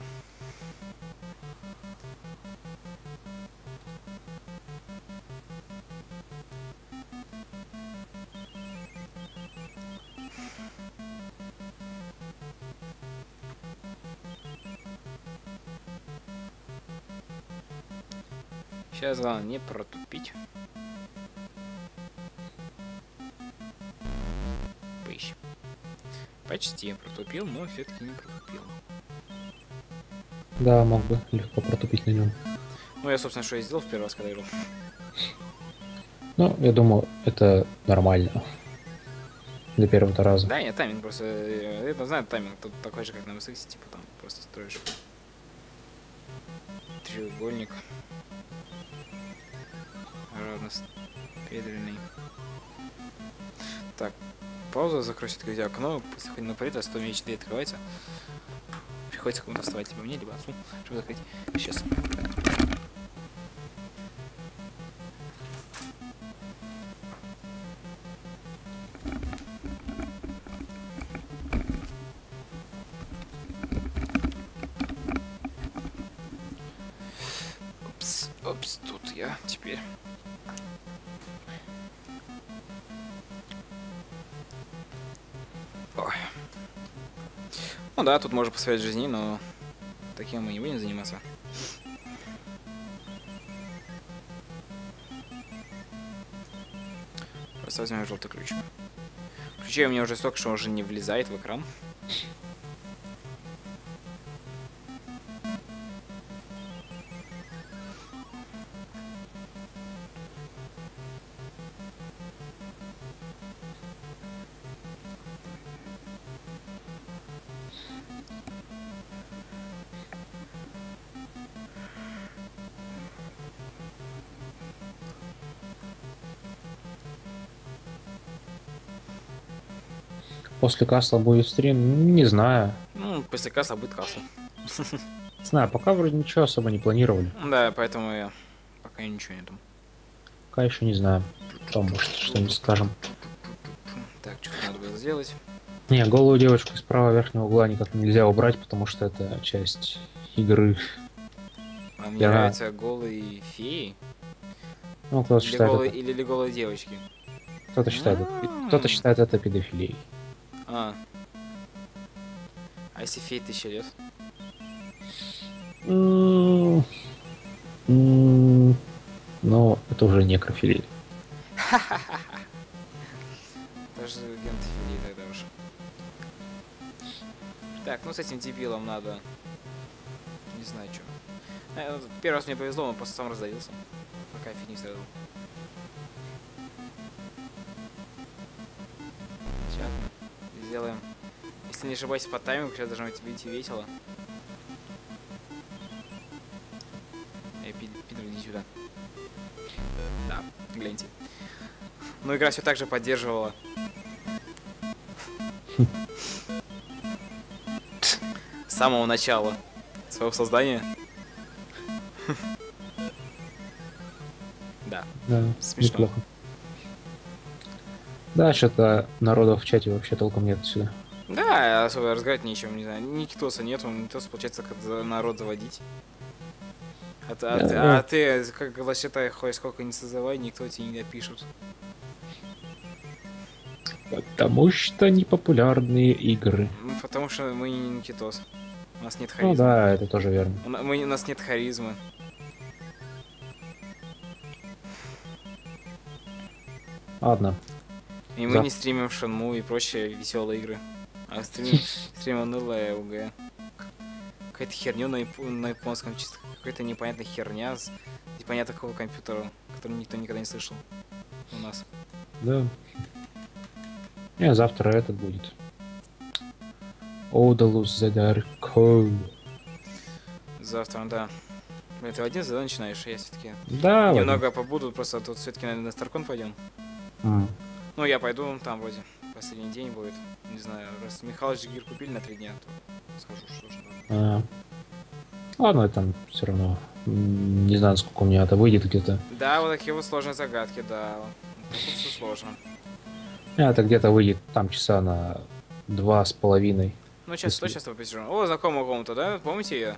Сейчас главное не протупить. Поищем. Почти протупил, но все-таки не протупил. Да, мог бы легко протупить на нем. Ну, я, собственно, что и сделал в первый раз, когда играл. Ну, я думаю, это нормально. Для первого раза. Да, нет, тайминг просто... Я знаю, тайминг тут такой же, как на MSX, типа там просто строишь треугольник. Равнопедренный. Так, пауза, закрой все-таки окно, пусть хоть на парит, а 100 меч дверь открывается. Приходится кому-то вставать, либо мне, либо отцу, чтобы закрыть. Сейчас. Опс, тут я теперь. Ой. Ну да, тут можно посмотреть жизни, но таким мы не будем заниматься. Просто возьмем желтый ключик. Ключей у меня уже столько, что он уже не влезает в экран. После касла будет стрим? Не знаю. Ну, после касса будет касса. Не знаю, пока вроде ничего особо не планировали. Да, поэтому я пока ничего нету. Пока еще не знаю. Потом, может, что-нибудь скажем. Так, что надо было сделать? Не, голую девочку из правого верхнего угла никак нельзя убрать, потому что это часть игры. Вам не нравятся голые феи? Ну, кто-то считает, Или голые девочки? кто-то считает это педофилией. А если фей 1000 лет? Ну, это уже некрофилия. Даже гентофилия тогда уж. Так, ну с этим дебилом надо... Не знаю, что. Первый раз мне повезло, он просто сам раздавился. Пока я фиг не сразу. Сейчас сделаем. Если не ошибаюсь, по таймингу сейчас должно быть весело. Эй, Питер, иди сюда. Да, гляньте. Ну, игра все так же поддерживала. С самого начала своего создания. Да. Да, Смешно. неплохо. Да, что-то народу в чате вообще толком нет сюда. Да, особо разговаривать нечем, не знаю. Никитоса нету, Никитос, получается, как народ заводить. Ты, как гласитай, хоть сколько не созывай, никто тебе не напишет. Потому что непопулярные игры. Потому что мы не Никитос. У нас нет Ну харизмы. да, это тоже верно. У нас нет харизмы. Ладно. И мы не стримим Шенму и прочие веселые игры. А стримим унылое УГ. Какая-то херню на японском, чисто какая-то непонятная херня с непонятно какого компьютера, котором никто никогда не слышал у нас. Да. Не, завтра этот будет. Odalus the Dark Code. Завтра, да. Блин, ты в 11 начинаешь, я все-таки Да, немного побуду, просто тут все-таки, наверное, на Старкон пойдем. М. Ну, я пойду, там вроде последний день будет. Не знаю, раз Михалыч гир купили на 3 дня, то схожу, что ж. А. Ладно, там все равно. Не знаю, сколько у меня это выйдет где-то. Да, вот такие вот сложные загадки, да. Тут все сложно. Это где-то выйдет там часа на 2,5. Ну, сейчас, что Если- сейчас посижу? О, знакомая комната, да? Помните ее?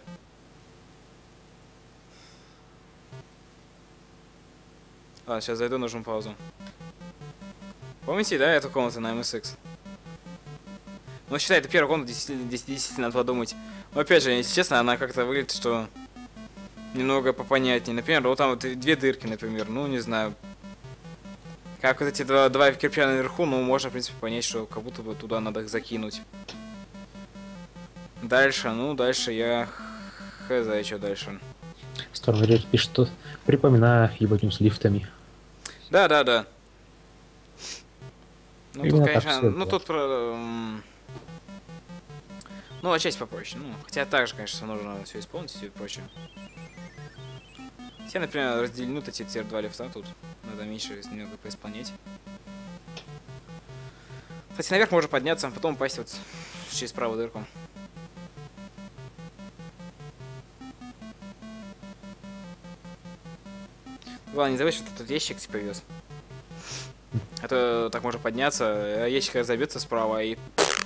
Ладно, сейчас зайду, нажму паузу. Помните, да, эту комнату на MSX? Ну, считай, это первая комната, действительно, надо подумать. Но, опять же, если честно, она как-то выглядит, что немного попонятнее. Например, вот там вот 2 дырки, например, ну, не знаю. Как вот эти два кирпича наверху, ну, можно, в принципе, понять, что как будто бы туда надо их закинуть. Дальше, ну, дальше я... Хз, что дальше. Старый пишет, что припоминаю ебать с лифтами. Да, да, да. Ну, тут, Именно так конечно, всё ну, было. тут... Ну, отчасти попроще. Ну, хотя также, конечно, нужно все исполнить и все прочее. Все, например, разделенут эти теперь 2 лифта тут. Надо меньше немного поисполнять. Кстати, наверх можно подняться, а потом упасть вот через правую дырку. Главное, не забыть, что тут ящик типа вез. А то так можно подняться, а ящик разобьется справа и...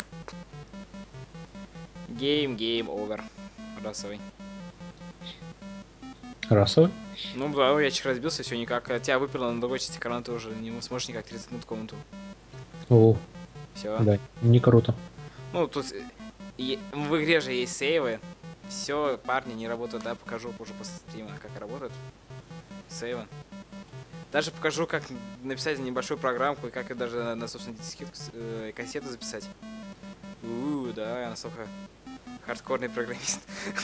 Гейм овер. Расовый. Расовый? Ну да, ящик разбился, все никак. А тебя выперло на другой части экрана, ты уже не сможешь никак 30 минут комнату. О, Все. да, не круто. Ну, тут в игре же есть сейвы. Все, парни, не работают, да, покажу уже после стрима, как работают сейвы. Даже покажу, как написать небольшую программку и как даже на собственной кассету записать. Да, я настолько хардкорный программист.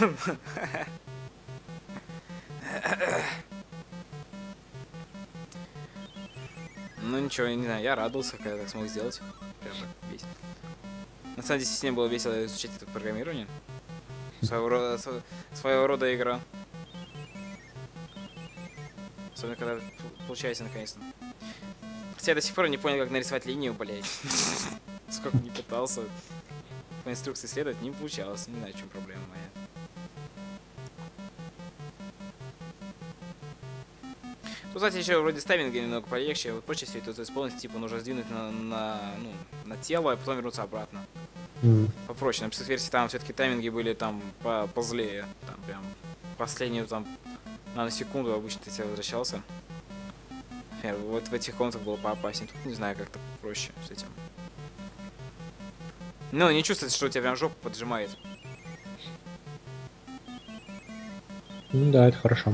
Ну ничего, я не знаю, я радовался, когда так смог сделать. Прям так весело. На самом деле, действительно было весело изучать это программирование. Своего рода игра. Особенно, когда получается наконец-то. Хотя я до сих пор не понял, как нарисовать линию, блять. Сколько не пытался по инструкции следовать, не получалось. Не знаю, в чем проблема моя. Ну, кстати, еще вроде с таймингом немного полегче. Вот проще все это исполнить, типа, нужно сдвинуть на тело, а потом вернуться обратно. Попроще. На версии там все-таки тайминги были там позлее. Там прям последнюю там на секунду обычно ты тебя возвращался. Например, вот в этих комнатах было поопаснее. Тут не знаю, как-то проще с этим. Ну, не чувствуется, что у тебя прям жопу поджимает. Ну да, это хорошо.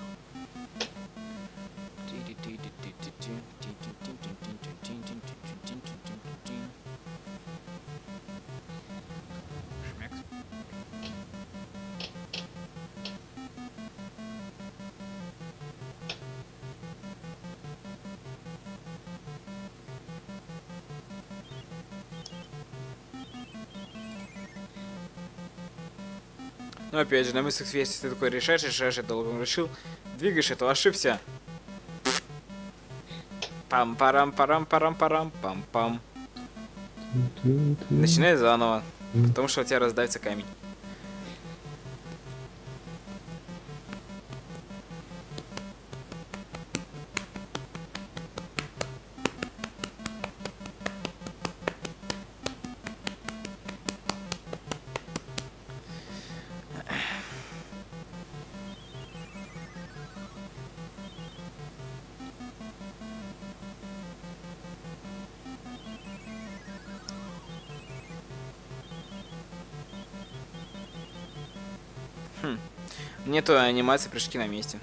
Ну, опять же, на мыслях версии ты такой решаешь, это долго решил, двигаешь, это ошибся. Пам-парам-парам-парам-парам-пам-пам. Начинай заново, потому что у тебя раздается камень. Нету анимации прыжки на месте.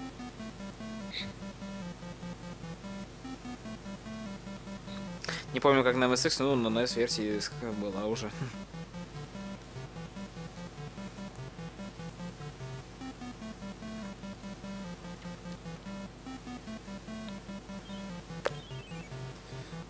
Не помню, как на MSX, но на NES версии была уже.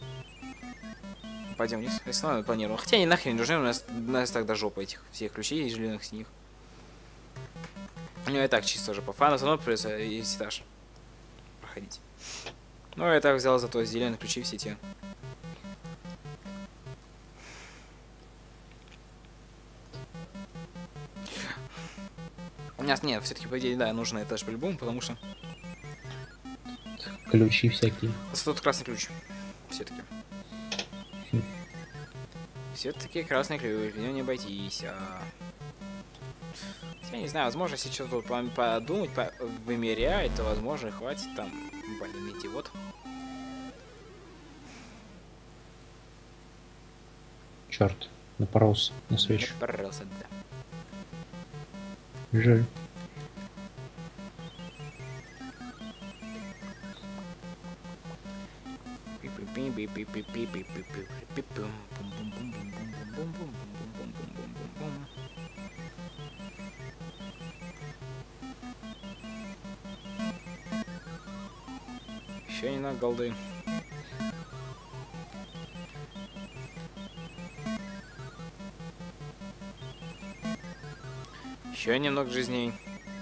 Пойдем вниз. Основное планировал. Хотя они нахрен нужны, у нас тогда жопа этих всех ключей и зеленых синих. У него и так чисто уже по фану, но придется весь этаж проходить. Ну, я так взял зато зеленые ключи все те. У нас нет, все-таки по идее, да, нужен этаж по-любому, потому что... Ключи всякие. Тут красный ключ. Все-таки. Все-таки красный ключ, в нем не обойтись. Я не знаю, возможно, если что-то подумать, вымерять, то, возможно, хватит там, блин, идиот. Черт, напоролся на свечу. Напоролся, да. Жаль. Еще не на голды. Еще немного жизней.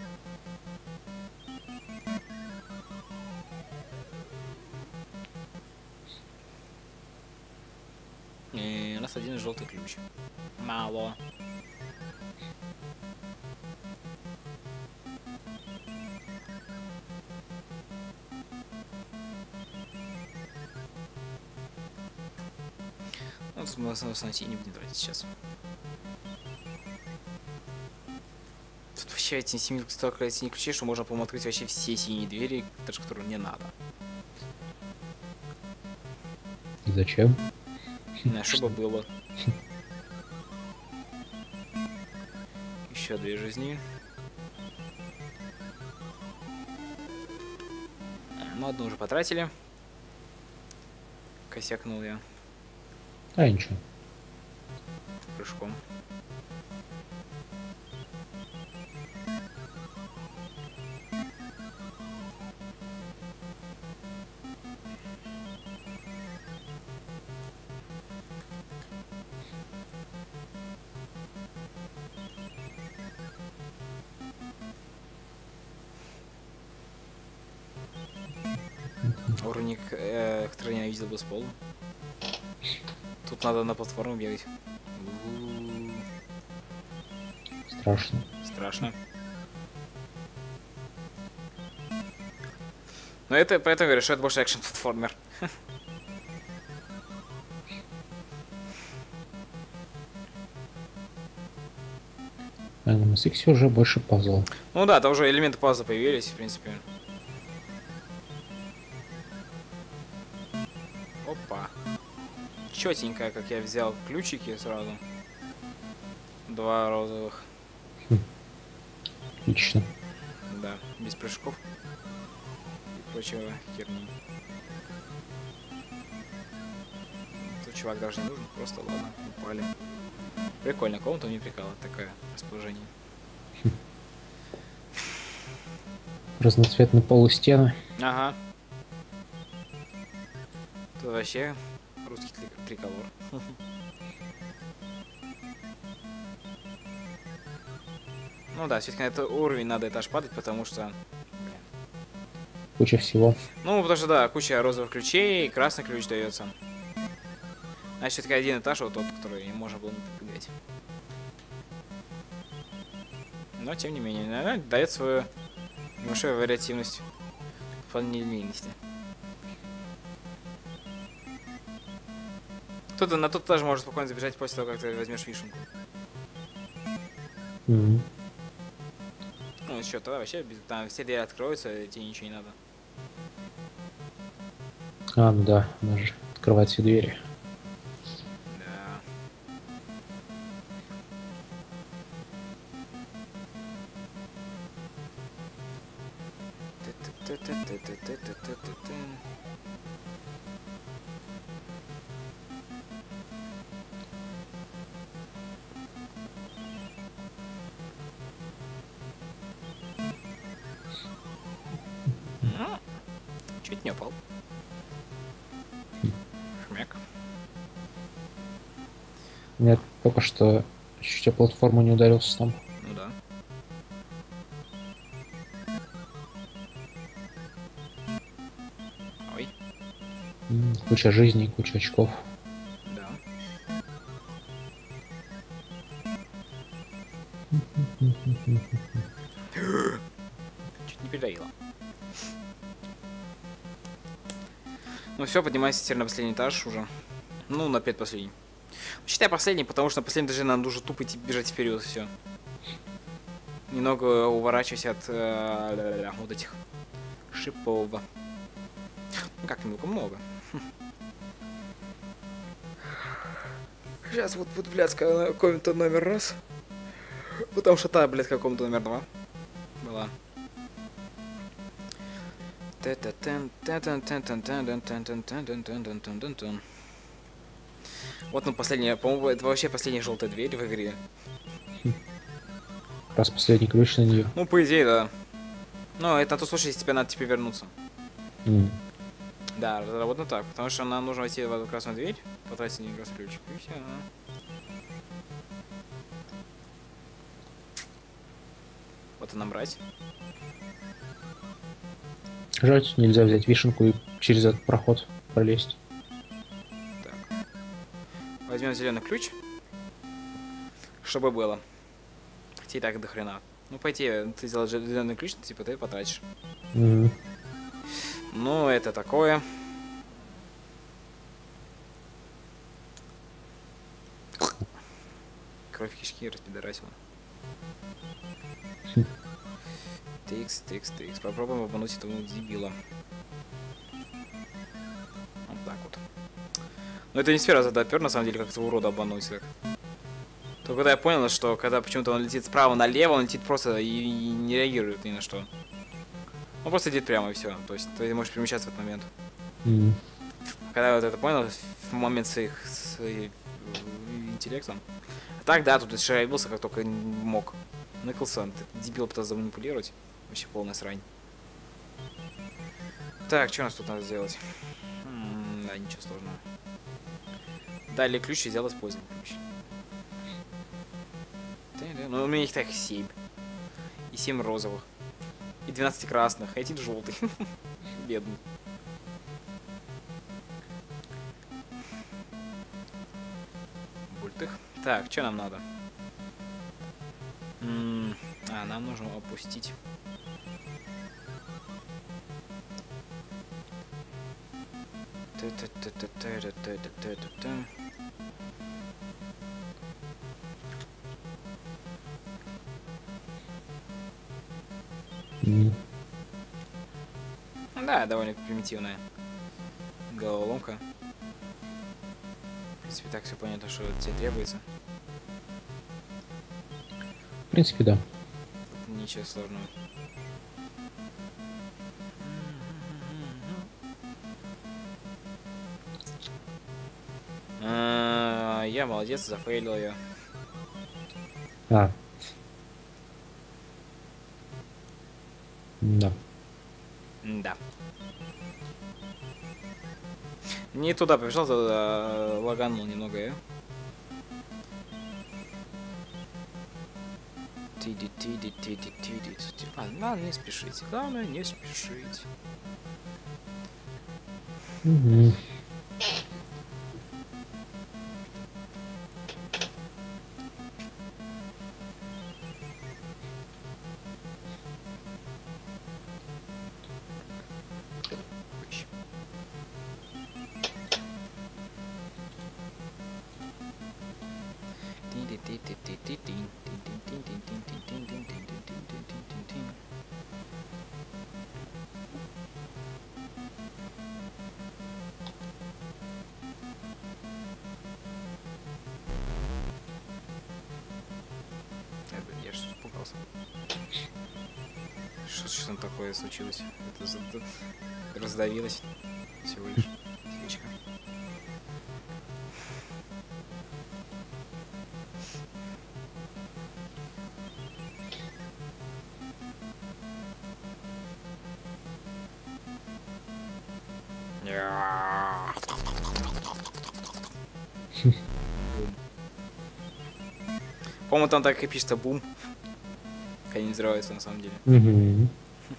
И у нас один желтый ключ. Мало. Ну, тут мы основном не будем тратить сейчас. Тут вообще эти столько синих ключей, что можно, по-моему, открыть вообще все синие двери, даже которые не надо. И зачем? Чтобы было. Еще 2 жизни. Ну, одну уже потратили. Косякнул я А, ничего. прыжком. Уровник, который я видел бы с пола. Тут надо на платформу бегать. Страшно. Страшно. Но это поэтому говорю, что это больше экшен-платформер. А на MSX уже больше пазл. Ну да, там уже элементы паза появились, в принципе. Опа. Четенькая, как я взял ключики сразу. 2 розовых. Отлично. Да, без прыжков и прочего херни. Тут чувак даже не нужен, просто ладно, упали. Прикольно, комната мне прикалывает такое расположение. Разноцветный пол и стены. Ага. Тут вообще русский триколор. Ну да, все-таки на этот уровень надо этаж падать, потому что... Куча всего. Ну, потому что да, куча розовых ключей, красный ключ дается. Значит, все-таки один этаж, вот тот, который можно было не прыгать. Но, тем не менее, дает свою небольшую вариативность по нелинейности. Тут на тот этаж можно спокойно забежать после того, как ты возьмешь вишенку. Мгм. Ну, что, тогда вообще там все двери откроются, тебе ничего не надо. А, ну да, можно открывать все двери. Да. Чуть не упал. Нет, только что чуть о платформу не ударился там. Ну да. Ой, Куча жизней, куча очков. да. Чуть не придавило. Ну все, поднимайся теперь на последний этаж уже. Ну, на предпоследний. Считай последний, потому что на последнем этаже нам нужно тупо идти бежать вперед, все. Немного уворачивайся от вот этих шипов. Ну как немного, много. Сейчас вот будет блядская комната номер раз. Потому что та, блядь, комната номер 2 была. Вот, ну, последняя, по-моему, это вообще последняя желтая дверь в игре. Раз последний ключ на нее. Ну, по идее, да. Ну, это на тот случай, если тебе надо теперь вернуться. Да, вот так, потому что нам нужно войти в эту красную дверь, потратить один раз ключик, и все. Вот она брать. Жаль, нельзя взять вишенку и через этот проход пролезть. Так. Возьмем зеленый ключ. Чтобы было. Хотя и так до хрена. Ну, по идее, ты сделал зеленый ключ, типа ты потратишь. Ну, это такое. Кровь кишки распидорасила. Тикс. Попробуем обмануть этого дебила. Вот так вот. Но это не сфера задопер, на самом деле, как этого урода обмануть так. Только когда я понял, что когда почему-то он летит справа налево, он летит просто и не реагирует ни на что. Он просто идет прямо и все. То есть ты можешь перемещаться в этот момент. Когда я вот это понял, в момент с интеллектом. А так, да, тут шарабился как только мог. Николсон, ты дебил пытался заманипулировать. Вообще полная срань. Так, что у нас тут надо сделать? Да, ничего сложного. Дали ключ и взял использовал ключ. Ну, у меня их так 7. И 7 розовых. И 12 красных, а эти желтый. Бедный. Бультых. Так, что нам надо? Нам нужно опустить. Да, довольно примитивная головоломка. В принципе, так все понятно, что тебе требуется. В принципе, да. Ничего сложного. Я молодец, зафейлил ее. Да. Да. Не туда побежал, туда лаганул немного я. Главное не спешить. Главное не спешить. Я же испугался. Что там такое случилось? Это раздавилось всего лишь. Свечка. Бум. По-моему, там так и пишется бум. Когда они взрываются, на самом деле. Угу.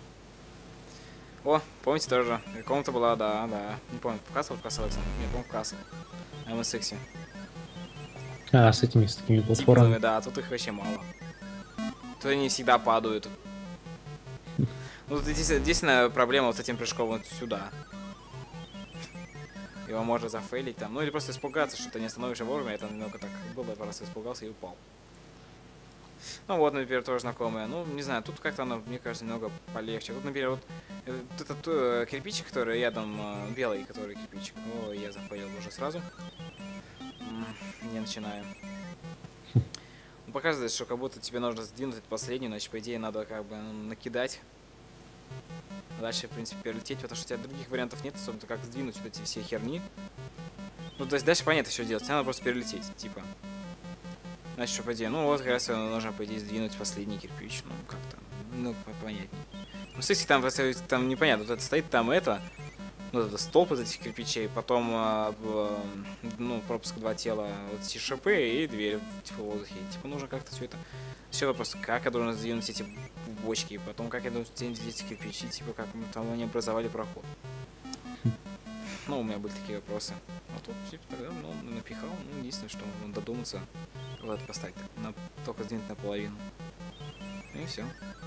О, помните тоже? Комната была, да. Не помню, в Castle, в Castle Alexander? Не, помню, в Castle. MSX. А, с такими Типа, платформами. да, а тут их вообще мало. Тут они всегда падают. Ну, тут единственная проблема вот с этим прыжком вот сюда. Его можно зафейлить там. Ну или просто испугаться, что ты не остановишься вовремя. Это немного так было, я просто испугался и упал. Ну вот, например, тоже знакомое. Ну, не знаю, тут как-то оно, мне кажется, немного полегче. Тут, например, вот этот кирпичик, который рядом, белый, который кирпичик. О, я зафейлил уже сразу. Не начинаем. Он показывает, что как будто тебе нужно сдвинуть этот последний, значит, по идее, надо как бы накидать. Дальше, в принципе, перелететь, потому что у тебя других вариантов нет, особенно как сдвинуть вот эти все херни. Ну, то есть дальше понятно, что делать, тебе надо просто перелететь, типа. Значит, что, по идее, ну вот, как раз нужно, по идее, сдвинуть последний кирпич, ну, как-то, ну, понятнее. Ну, если там, там непонятно, вот это стоит, там это, ну, это столб из этих кирпичей, потом, ну, пропуск 2 тела, вот эти шипы и дверь, типа, в воздухе. Типа, нужно как-то все это... Все вопрос, как я должен сдвинуть эти бочки, потом, как я должен сдвинуть эти кирпичи, типа, как там они образовали проход. Ну, у меня были такие вопросы. А тут, типа, тогда, ну, напихал, ну, единственное, что он додуматься, вот это поставить, только сдвинуть наполовину. И все.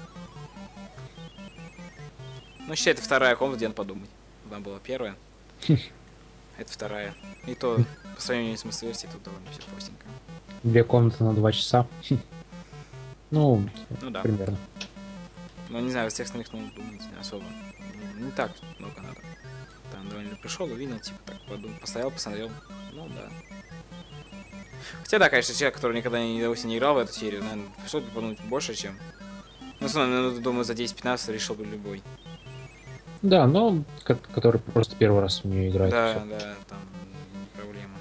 Ну, считай, это вторая комната, где надо подумать. Там была первая. Это вторая. И то, по сравнению с мыслеверсией, тут довольно все простенько. 2 комнаты на 2 часа. Ну, Ну да. примерно. Ну, не знаю, из тех остальных, ну, думать не особо. Не так много надо. Там довольно пришел, увидел, типа, так подумал, постоял, посмотрел. Ну, да. Хотя, да, конечно, человек, который никогда не играл в эту серию, наверное, пришел бы подумать больше, чем... Ну, думаю, за 10-15 решил бы любой. Да, но который просто первый раз в нее играет. Да, Всё. да, там не проблема.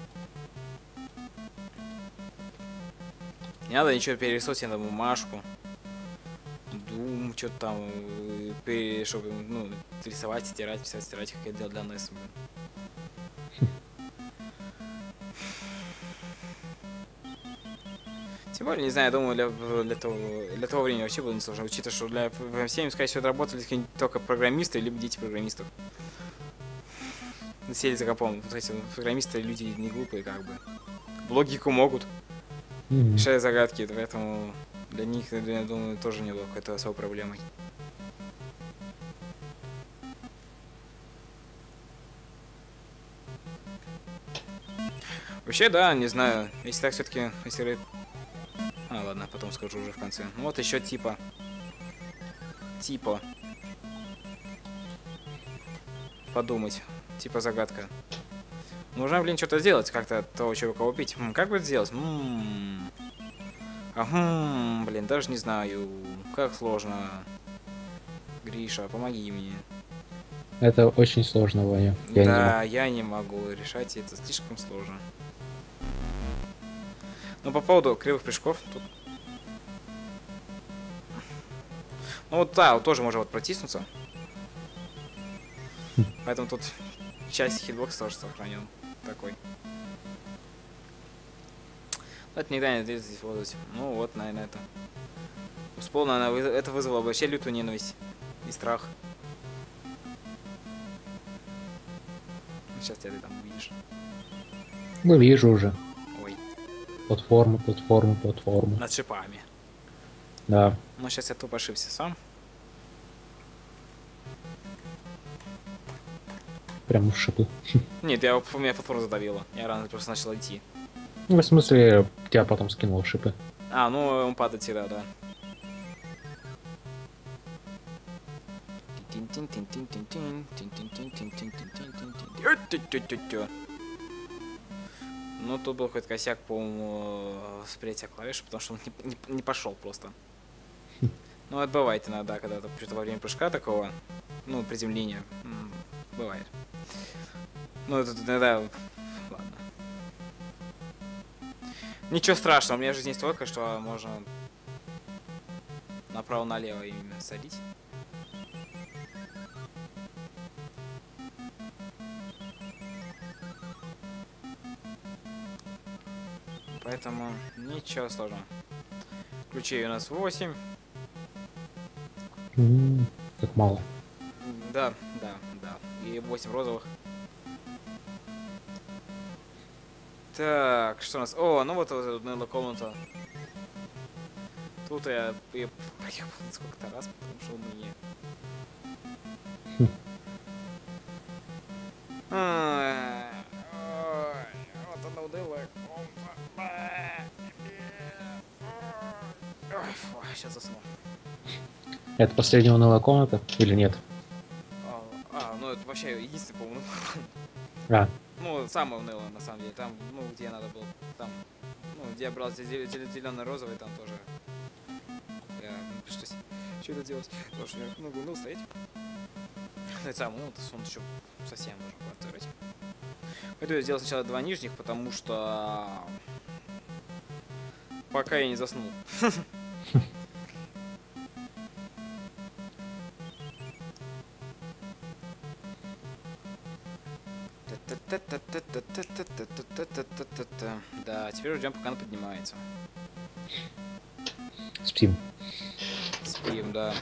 Не надо ничего перерисовывать себе на бумажку. Дум, что-то там, чтобы, ну, рисовать, стирать, писать, стирать, как я делал для NES. Тем более, не знаю, я думаю, для того времени вообще было несложно, учитывая, что для VM7, скорее всего, работали только программисты, либо дети программистов. Сели за компом. То есть программисты люди не глупые, как бы. В логику могут. Решая загадки, поэтому для них, я думаю, тоже не было какой-то особой проблемой. Вообще, да, не знаю. Если так все-таки, если... А, ладно, потом скажу уже в конце. Ну вот еще типа. Подумать. Типа загадка. Нужно, блин, что-то сделать, как-то того человека убить. Как бы это сделать? Блин, даже не знаю. Как сложно. Гриша, помоги мне. Это очень сложно, Ваня. Я не могу решать, это слишком сложно. Ну, по поводу кривых прыжков, тут... Ну, вот, да, вот тоже можно вот протиснуться. Поэтому тут часть хитбокса тоже сохранен. Такой. Это никогда не здесь использовать. Ну, вот, наверное, это... Условно, это вызвало вообще лютую ненависть и страх. Сейчас ты там увидишь. Ну, вижу уже. Ой. Платформу. Над шипами. Да. Ну, сейчас я тупо ошибся сам. Прям в шипы. Нет, у меня платформа задавила. Я рано просто начал идти. Ну, в смысле, тебя потом скинул в шипы. А, ну он падает всегда, да. Ну, тут был какой-то косяк, по-моему, восприятия клавиш, потому что он не пошел просто. Ну, это бывает иногда, когда во время прыжка такого, ну, приземления, бывает. Ну, это иногда... Ладно. Ничего страшного, у меня жизнь столько, что можно направо-налево именно садить. Поэтому ничего сложного. Ключей у нас 8. Как мало. Да, да, да. И 8 розовых. Так, что у нас? О, ну вот наверное, комната. Тут я проехал сколько-то раз, потому что у меня... Вот она унылая комната. Ой, фу, сейчас засну. Это последняя унылая комната или нет? Ну это вообще единственный, по-моему. А, Ну, самое унылое, на самом деле. Там, ну, где надо было, там, ну, где я брал зелено-розовый, там тоже. Что это делать? Потому что я много уныл стоять. Ну, это самое, ну, сон еще совсем нужно квартировать. Пойду я сделал сначала 2 нижних, потому что... Пока я не заснул. Да, теперь ждем, пока она поднимается. спим. Спим, да.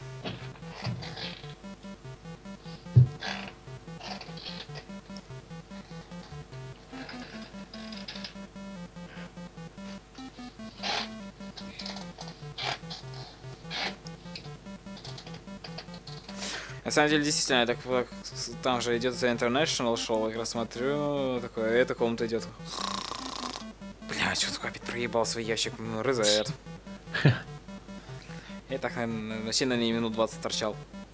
На самом деле, действительно, я так там же идет The International шоу, я как раз смотрю, такое, эта комната идет. Бля, что такое, опять проебал свой ящик, рызает. Я так, наверное, сильно не минут 20 торчал.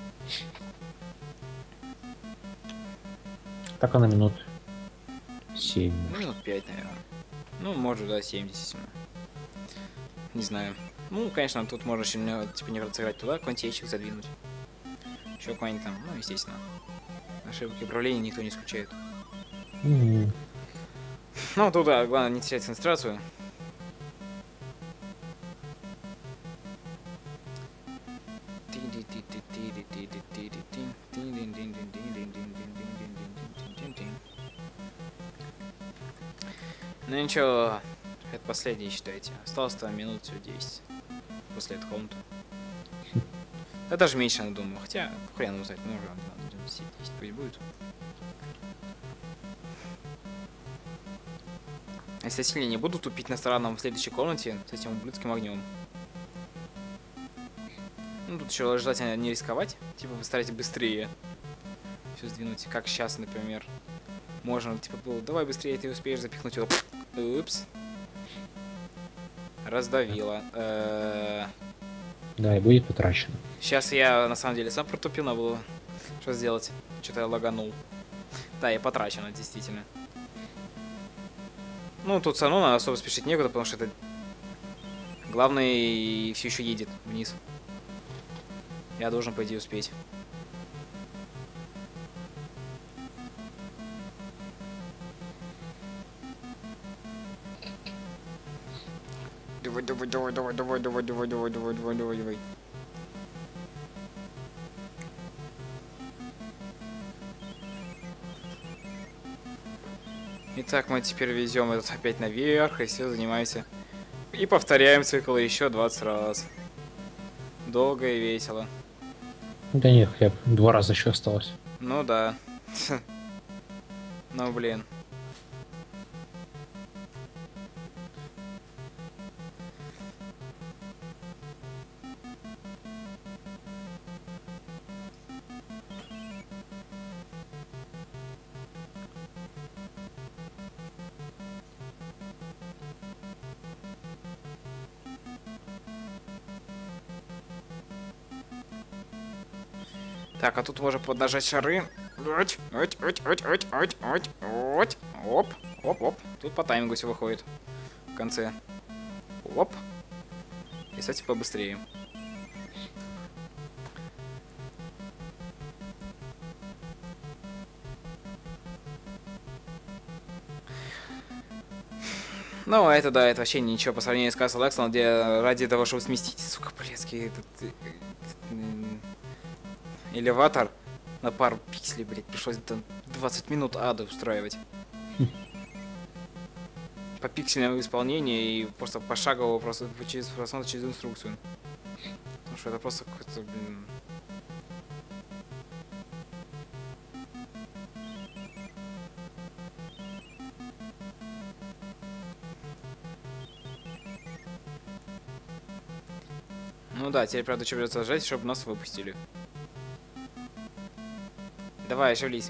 Так она минут 7. Ну, минут 5, наверное. Ну, может, да, 7 действительно. Не знаю. Ну, конечно, тут можно еще, типа, не сыграть туда, какой-нибудь ящик задвинуть. Еще какой-нибудь там, ну, естественно. Ошибки управления никто не исключает. Ну, тут, да, главное не терять концентрацию. Ну ничего, это последний, считайте. Осталось там минут всего 10 после этого комнаты. Да даже меньше, я думаю. Хотя, хрен узнать, может, 10 пусть будет. Если сильнее не буду тупить на странном в следующей комнате с этим ублюдским огнем. Ну, тут еще желательно не рисковать. Типа, постарайтесь быстрее все сдвинуть. Как сейчас, например. Можно, типа, было, давай быстрее, ты успеешь запихнуть его. Упс. Раздавило. Да, и будет потрачено. Сейчас я, на самом деле, сам протупил, надо было что сделать. Что-то я лаганул. Да, и потрачено, действительно. Ну, тут все равно особо спешить некуда, потому что это... Главное, все еще едет вниз. Я должен, по идее, успеть. Давай, давай, давай, давай, давай, давай, давай, давай, давай, давай, давай, давай. Итак, мы теперь везем этот опять наверх, и все занимаемся. И повторяем цикл еще 20 раз. Долго и весело. Да нет, хотя бы 2 раза еще осталось. Ну да. Ну блин. Так, а тут можно поднажать шары. Оп, оп, оп. Тут по таймингу все выходит. В конце. Оп. И, кстати, побыстрее. Ну, это да, это вообще ничего по сравнению с Castle Excellent, где ради того, чтобы сместить, сука, блядский, этот... элеватор на пару пикселей, блядь, пришлось там 20 минут ада устраивать. по пиксельному исполнению и просто пошагово просто через просмотр через инструкцию. Потому что это просто какой-то, блин... Ну да, теперь, правда, что придется ждать, чтобы нас выпустили. Давай, шевелись.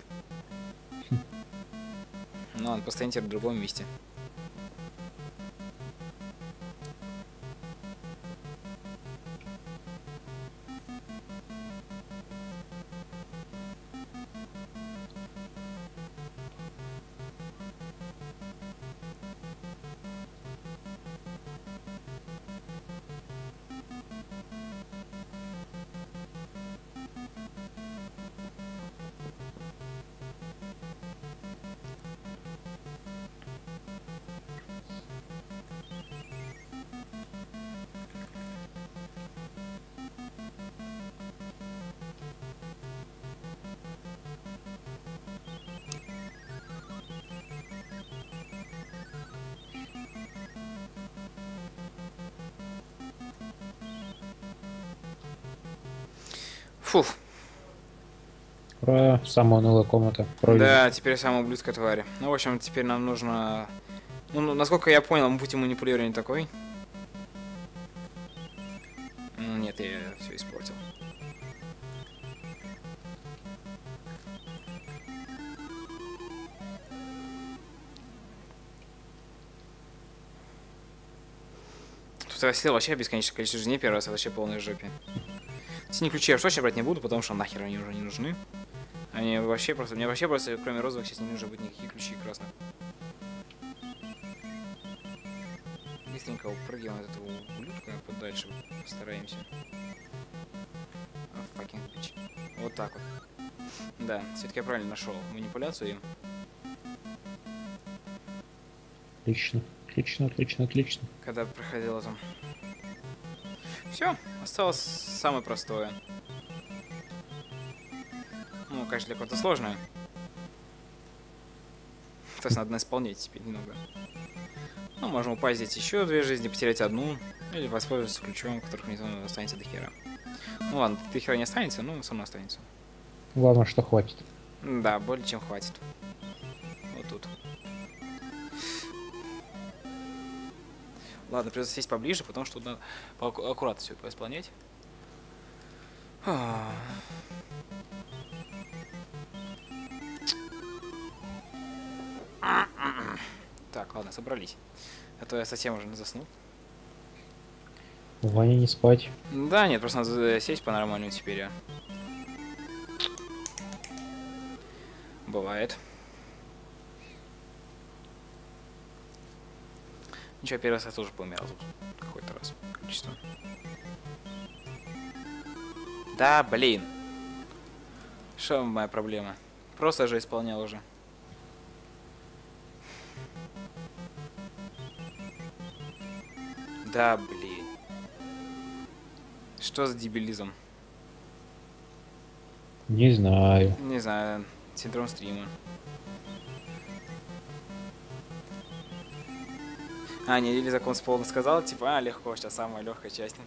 Ну ладно, постоянте в другом месте. Фух. Ура, самая унылая комната. Пройдена. Да, теперь самая ублюдская тварь. Ну, в общем, теперь нам нужно... Ну, насколько я понял, путь манипулирования такой. Нет, я все испортил. Тут я сидел вообще бесконечное количество жизней, первый раз это вообще полная жопе. Синие ключи я вообще брать не буду, потому что нахер они уже не нужны. Они вообще просто... Мне вообще просто, кроме розовых, сейчас не нужно быть никаких ключей красных. Быстренько упрыгиваем от этого ублюдка, подальше постараемся. Fucking bitch. Вот так вот. Да, все-таки я правильно нашел манипуляцию им. Отлично, отлично, отлично, отлично. Когда проходила там. Все, осталось самое простое. Ну, конечно, для кого-то сложное. То есть надо исполнять теперь немного. Ну, можем упасть здесь еще 2 жизни, потерять одну. Или воспользоваться ключом, которых не останется до хера. Ну ладно, до хера не останется, но со мной останется. Главное, что хватит. Да, более чем хватит. Вот тут. Ладно, придется сесть поближе, потому что надо аккуратно все поисполнять. Так, ладно, собрались. А то я совсем уже не заснул. Ваня, не спать. Да, нет, просто надо сесть по-нормальному теперь. Бывает. Ничего, первый раз я тоже поумирал тут какой-то раз. Чисто. Да, блин. Что моя проблема? Просто же исполнял уже. Да, блин. Что за дебилизм? Не знаю. Не знаю, синдром стрима. А, не, или закон сполна сказал, типа, легко, сейчас самая легкая часть.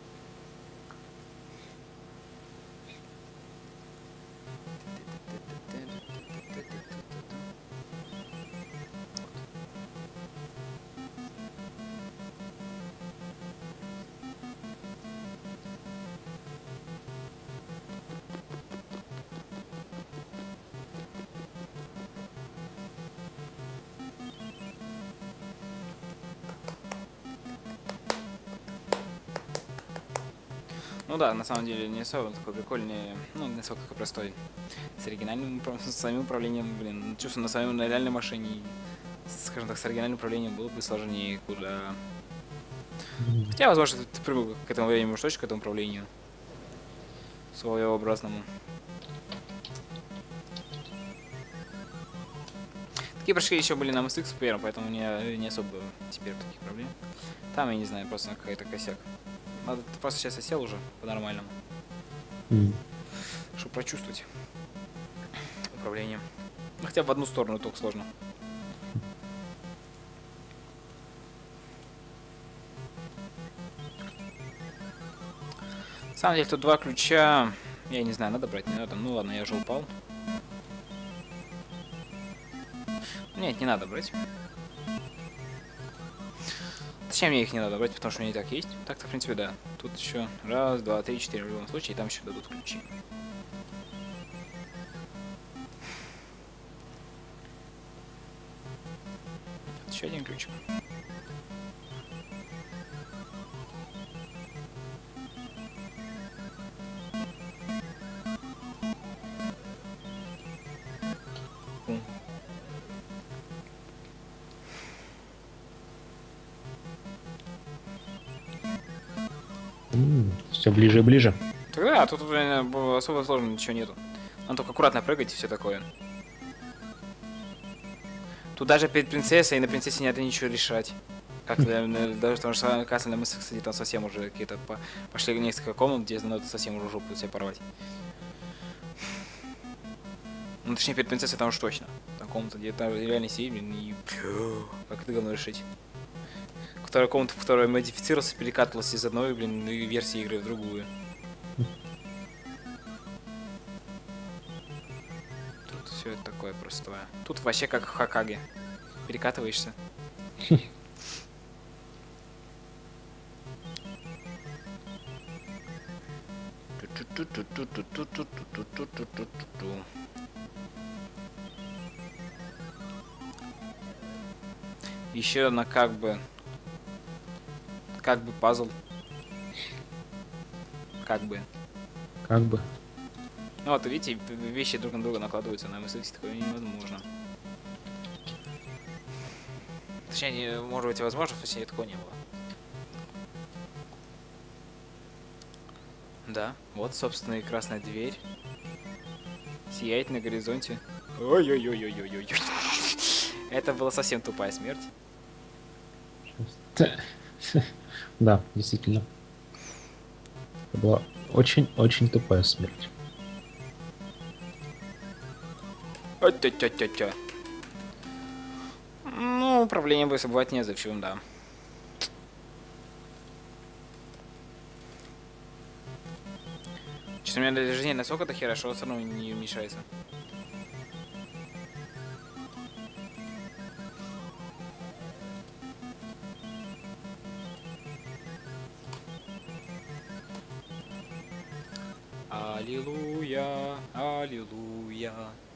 Ну да, на самом деле не особо такой прикольный, ну не особо такой простой. С оригинальным, с самим управлением, блин, чувствую, на самой на реальной машине, скажем так, с оригинальным управлением было бы сложнее куда. Хотя, возможно, ты привык к этому времени, уж точно к этому управлению. Своеобразному. Такие прыжки еще были на MSX первым, поэтому не особо теперь таких проблем. Там, я не знаю, просто какой-то косяк. Надо просто сейчас я сел уже по-нормальному. Чтобы прочувствовать управление. Ну, хотя бы в одну сторону только сложно. самом деле тут два ключа. Я не знаю, надо брать, не надо. Ну ладно, я уже упал. Нет, не надо брать. Точнее, мне их не надо брать, потому что у меня и так есть. Так-то, в принципе, да. Тут еще раз, два, три, четыре в любом случае, и там еще дадут ключи. Еще один ключик. Все ближе и ближе. Тогда тут особо сложно ничего нету. Надо только аккуратно прыгать и все такое. Тут даже перед принцессой и на принцессе не надо ничего решать. Как даже потому что Касл на мыслях, кстати, там совсем уже какие-то пошли несколько комнат, где надо совсем уже жопу себе порвать. Ну точнее перед принцессой там уж точно. Там комната, где там реально сидит, блин, и как это говно решить. Вторая комната, в которой модифицировался, перекатывалась из одной, блин, версии игры в другую. Тут все это такое простое. Тут вообще как в Хокаге. Перекатываешься. Еще одна как бы пазл. Как бы. Ну вот, видите, вещи друг на друга накладываются, на MSX такое невозможно. Точнее, может быть, возможно, точнее, такого не было. Да, вот, собственно, и красная дверь. Сияет на горизонте. Ой-ой-ой-ой-ой-ой. Это была совсем тупая смерть. Да, действительно. Это была очень-очень тупая смерть. Тя-тя-тя-тя. Ну, управление бы забывать не зачем, да. Что у меня движение настолько-то хорошо, все равно не мешается. Аллилуйя, аллилуйя.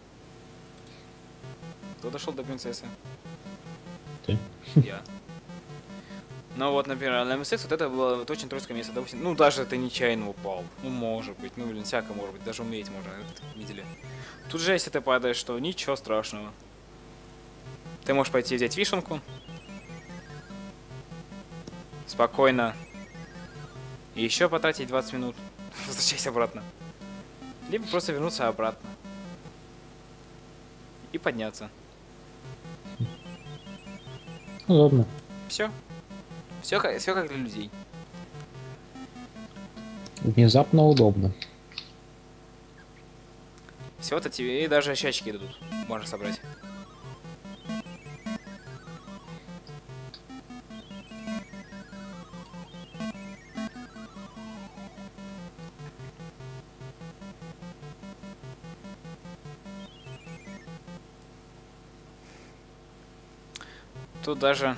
Кто дошел до принцессы? Ты? Я. Ну вот, например, на MSX вот это было вот очень трудное место, допустим, ну даже ты нечаянно упал, ну может быть, ну блин, всякое может быть, даже умереть можно, видели. Тут же если ты падаешь, что ничего страшного. Ты можешь пойти взять вишенку, спокойно, и еще потратить 20 минут, возвращайся обратно. Либо просто вернуться обратно. И подняться. Удобно. Все. Все как для людей. Внезапно удобно. Всего-то тебе и даже щечки дадут. Можно собрать. Тут даже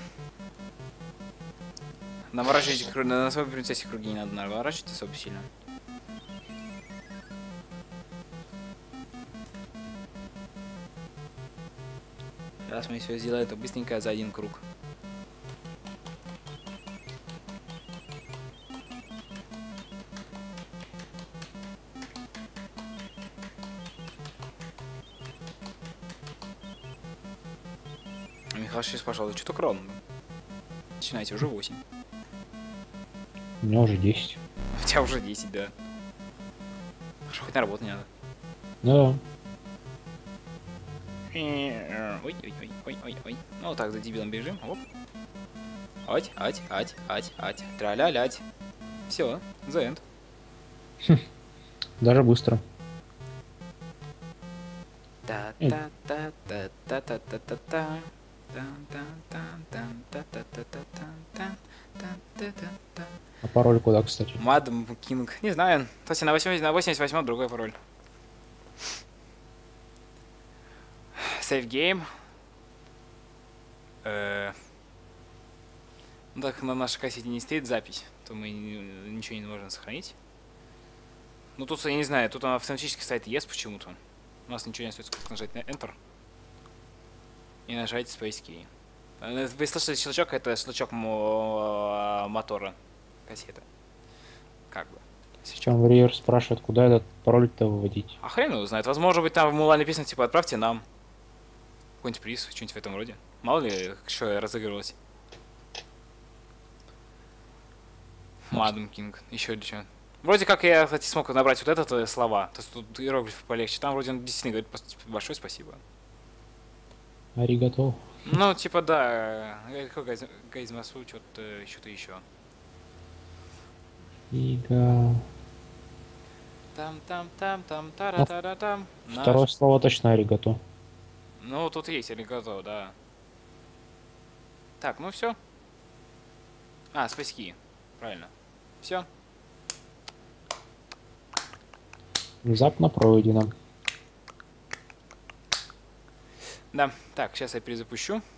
наворачивать на своей принцессе круги не надо наворачивать особо сильно. Сейчас мы все сделаем это быстренько за один круг. Михаил 6 пошел, что только ровно. Начинайте, уже 8. У меня уже 10. У тебя уже 10, да. Хорошо, хоть на работу не надо. Да. Ой. Ну вот так за дебилом бежим. Оп. Ать. Траля-лять. Все, the end. Даже быстро. А пароль куда, кстати? Мадам Кинг. Не знаю. Кстати, на 88 другой пароль. Save game. Ну так на нашей кассете не стоит запись, то мы ничего не можем сохранить. Ну тут, я не знаю, тут автоматически стоит yes почему-то. У нас ничего не остается, как нажать на Enter. И нажать Space Key. Вы слышали щелчок, это щелчок мотора кассеты. Как бы. Сейчас Вриер спрашивает, куда этот пароль-то выводить. А хрен его знает. Возможно быть там в мула написано, типа, отправьте нам какой-нибудь приз, что-нибудь в этом роде. Мало ли, что разыгрывалось. Мадам Кинг. Еще или что. Вроде как я, кстати, смог набрать вот это слова. То есть тут иероглифы полегче. Там вроде он действительно говорит большое спасибо. Аригато. Ну, типа, да. Какой гайзмасу, что-то еще. Ига. Там, тара-тара-там. Второе слово точно аригато. Ну, тут есть аллигатор, да. Так, ну все. А, спаски. Правильно. Все. Внезапно пройдено. Да. Так, сейчас я перезапущу.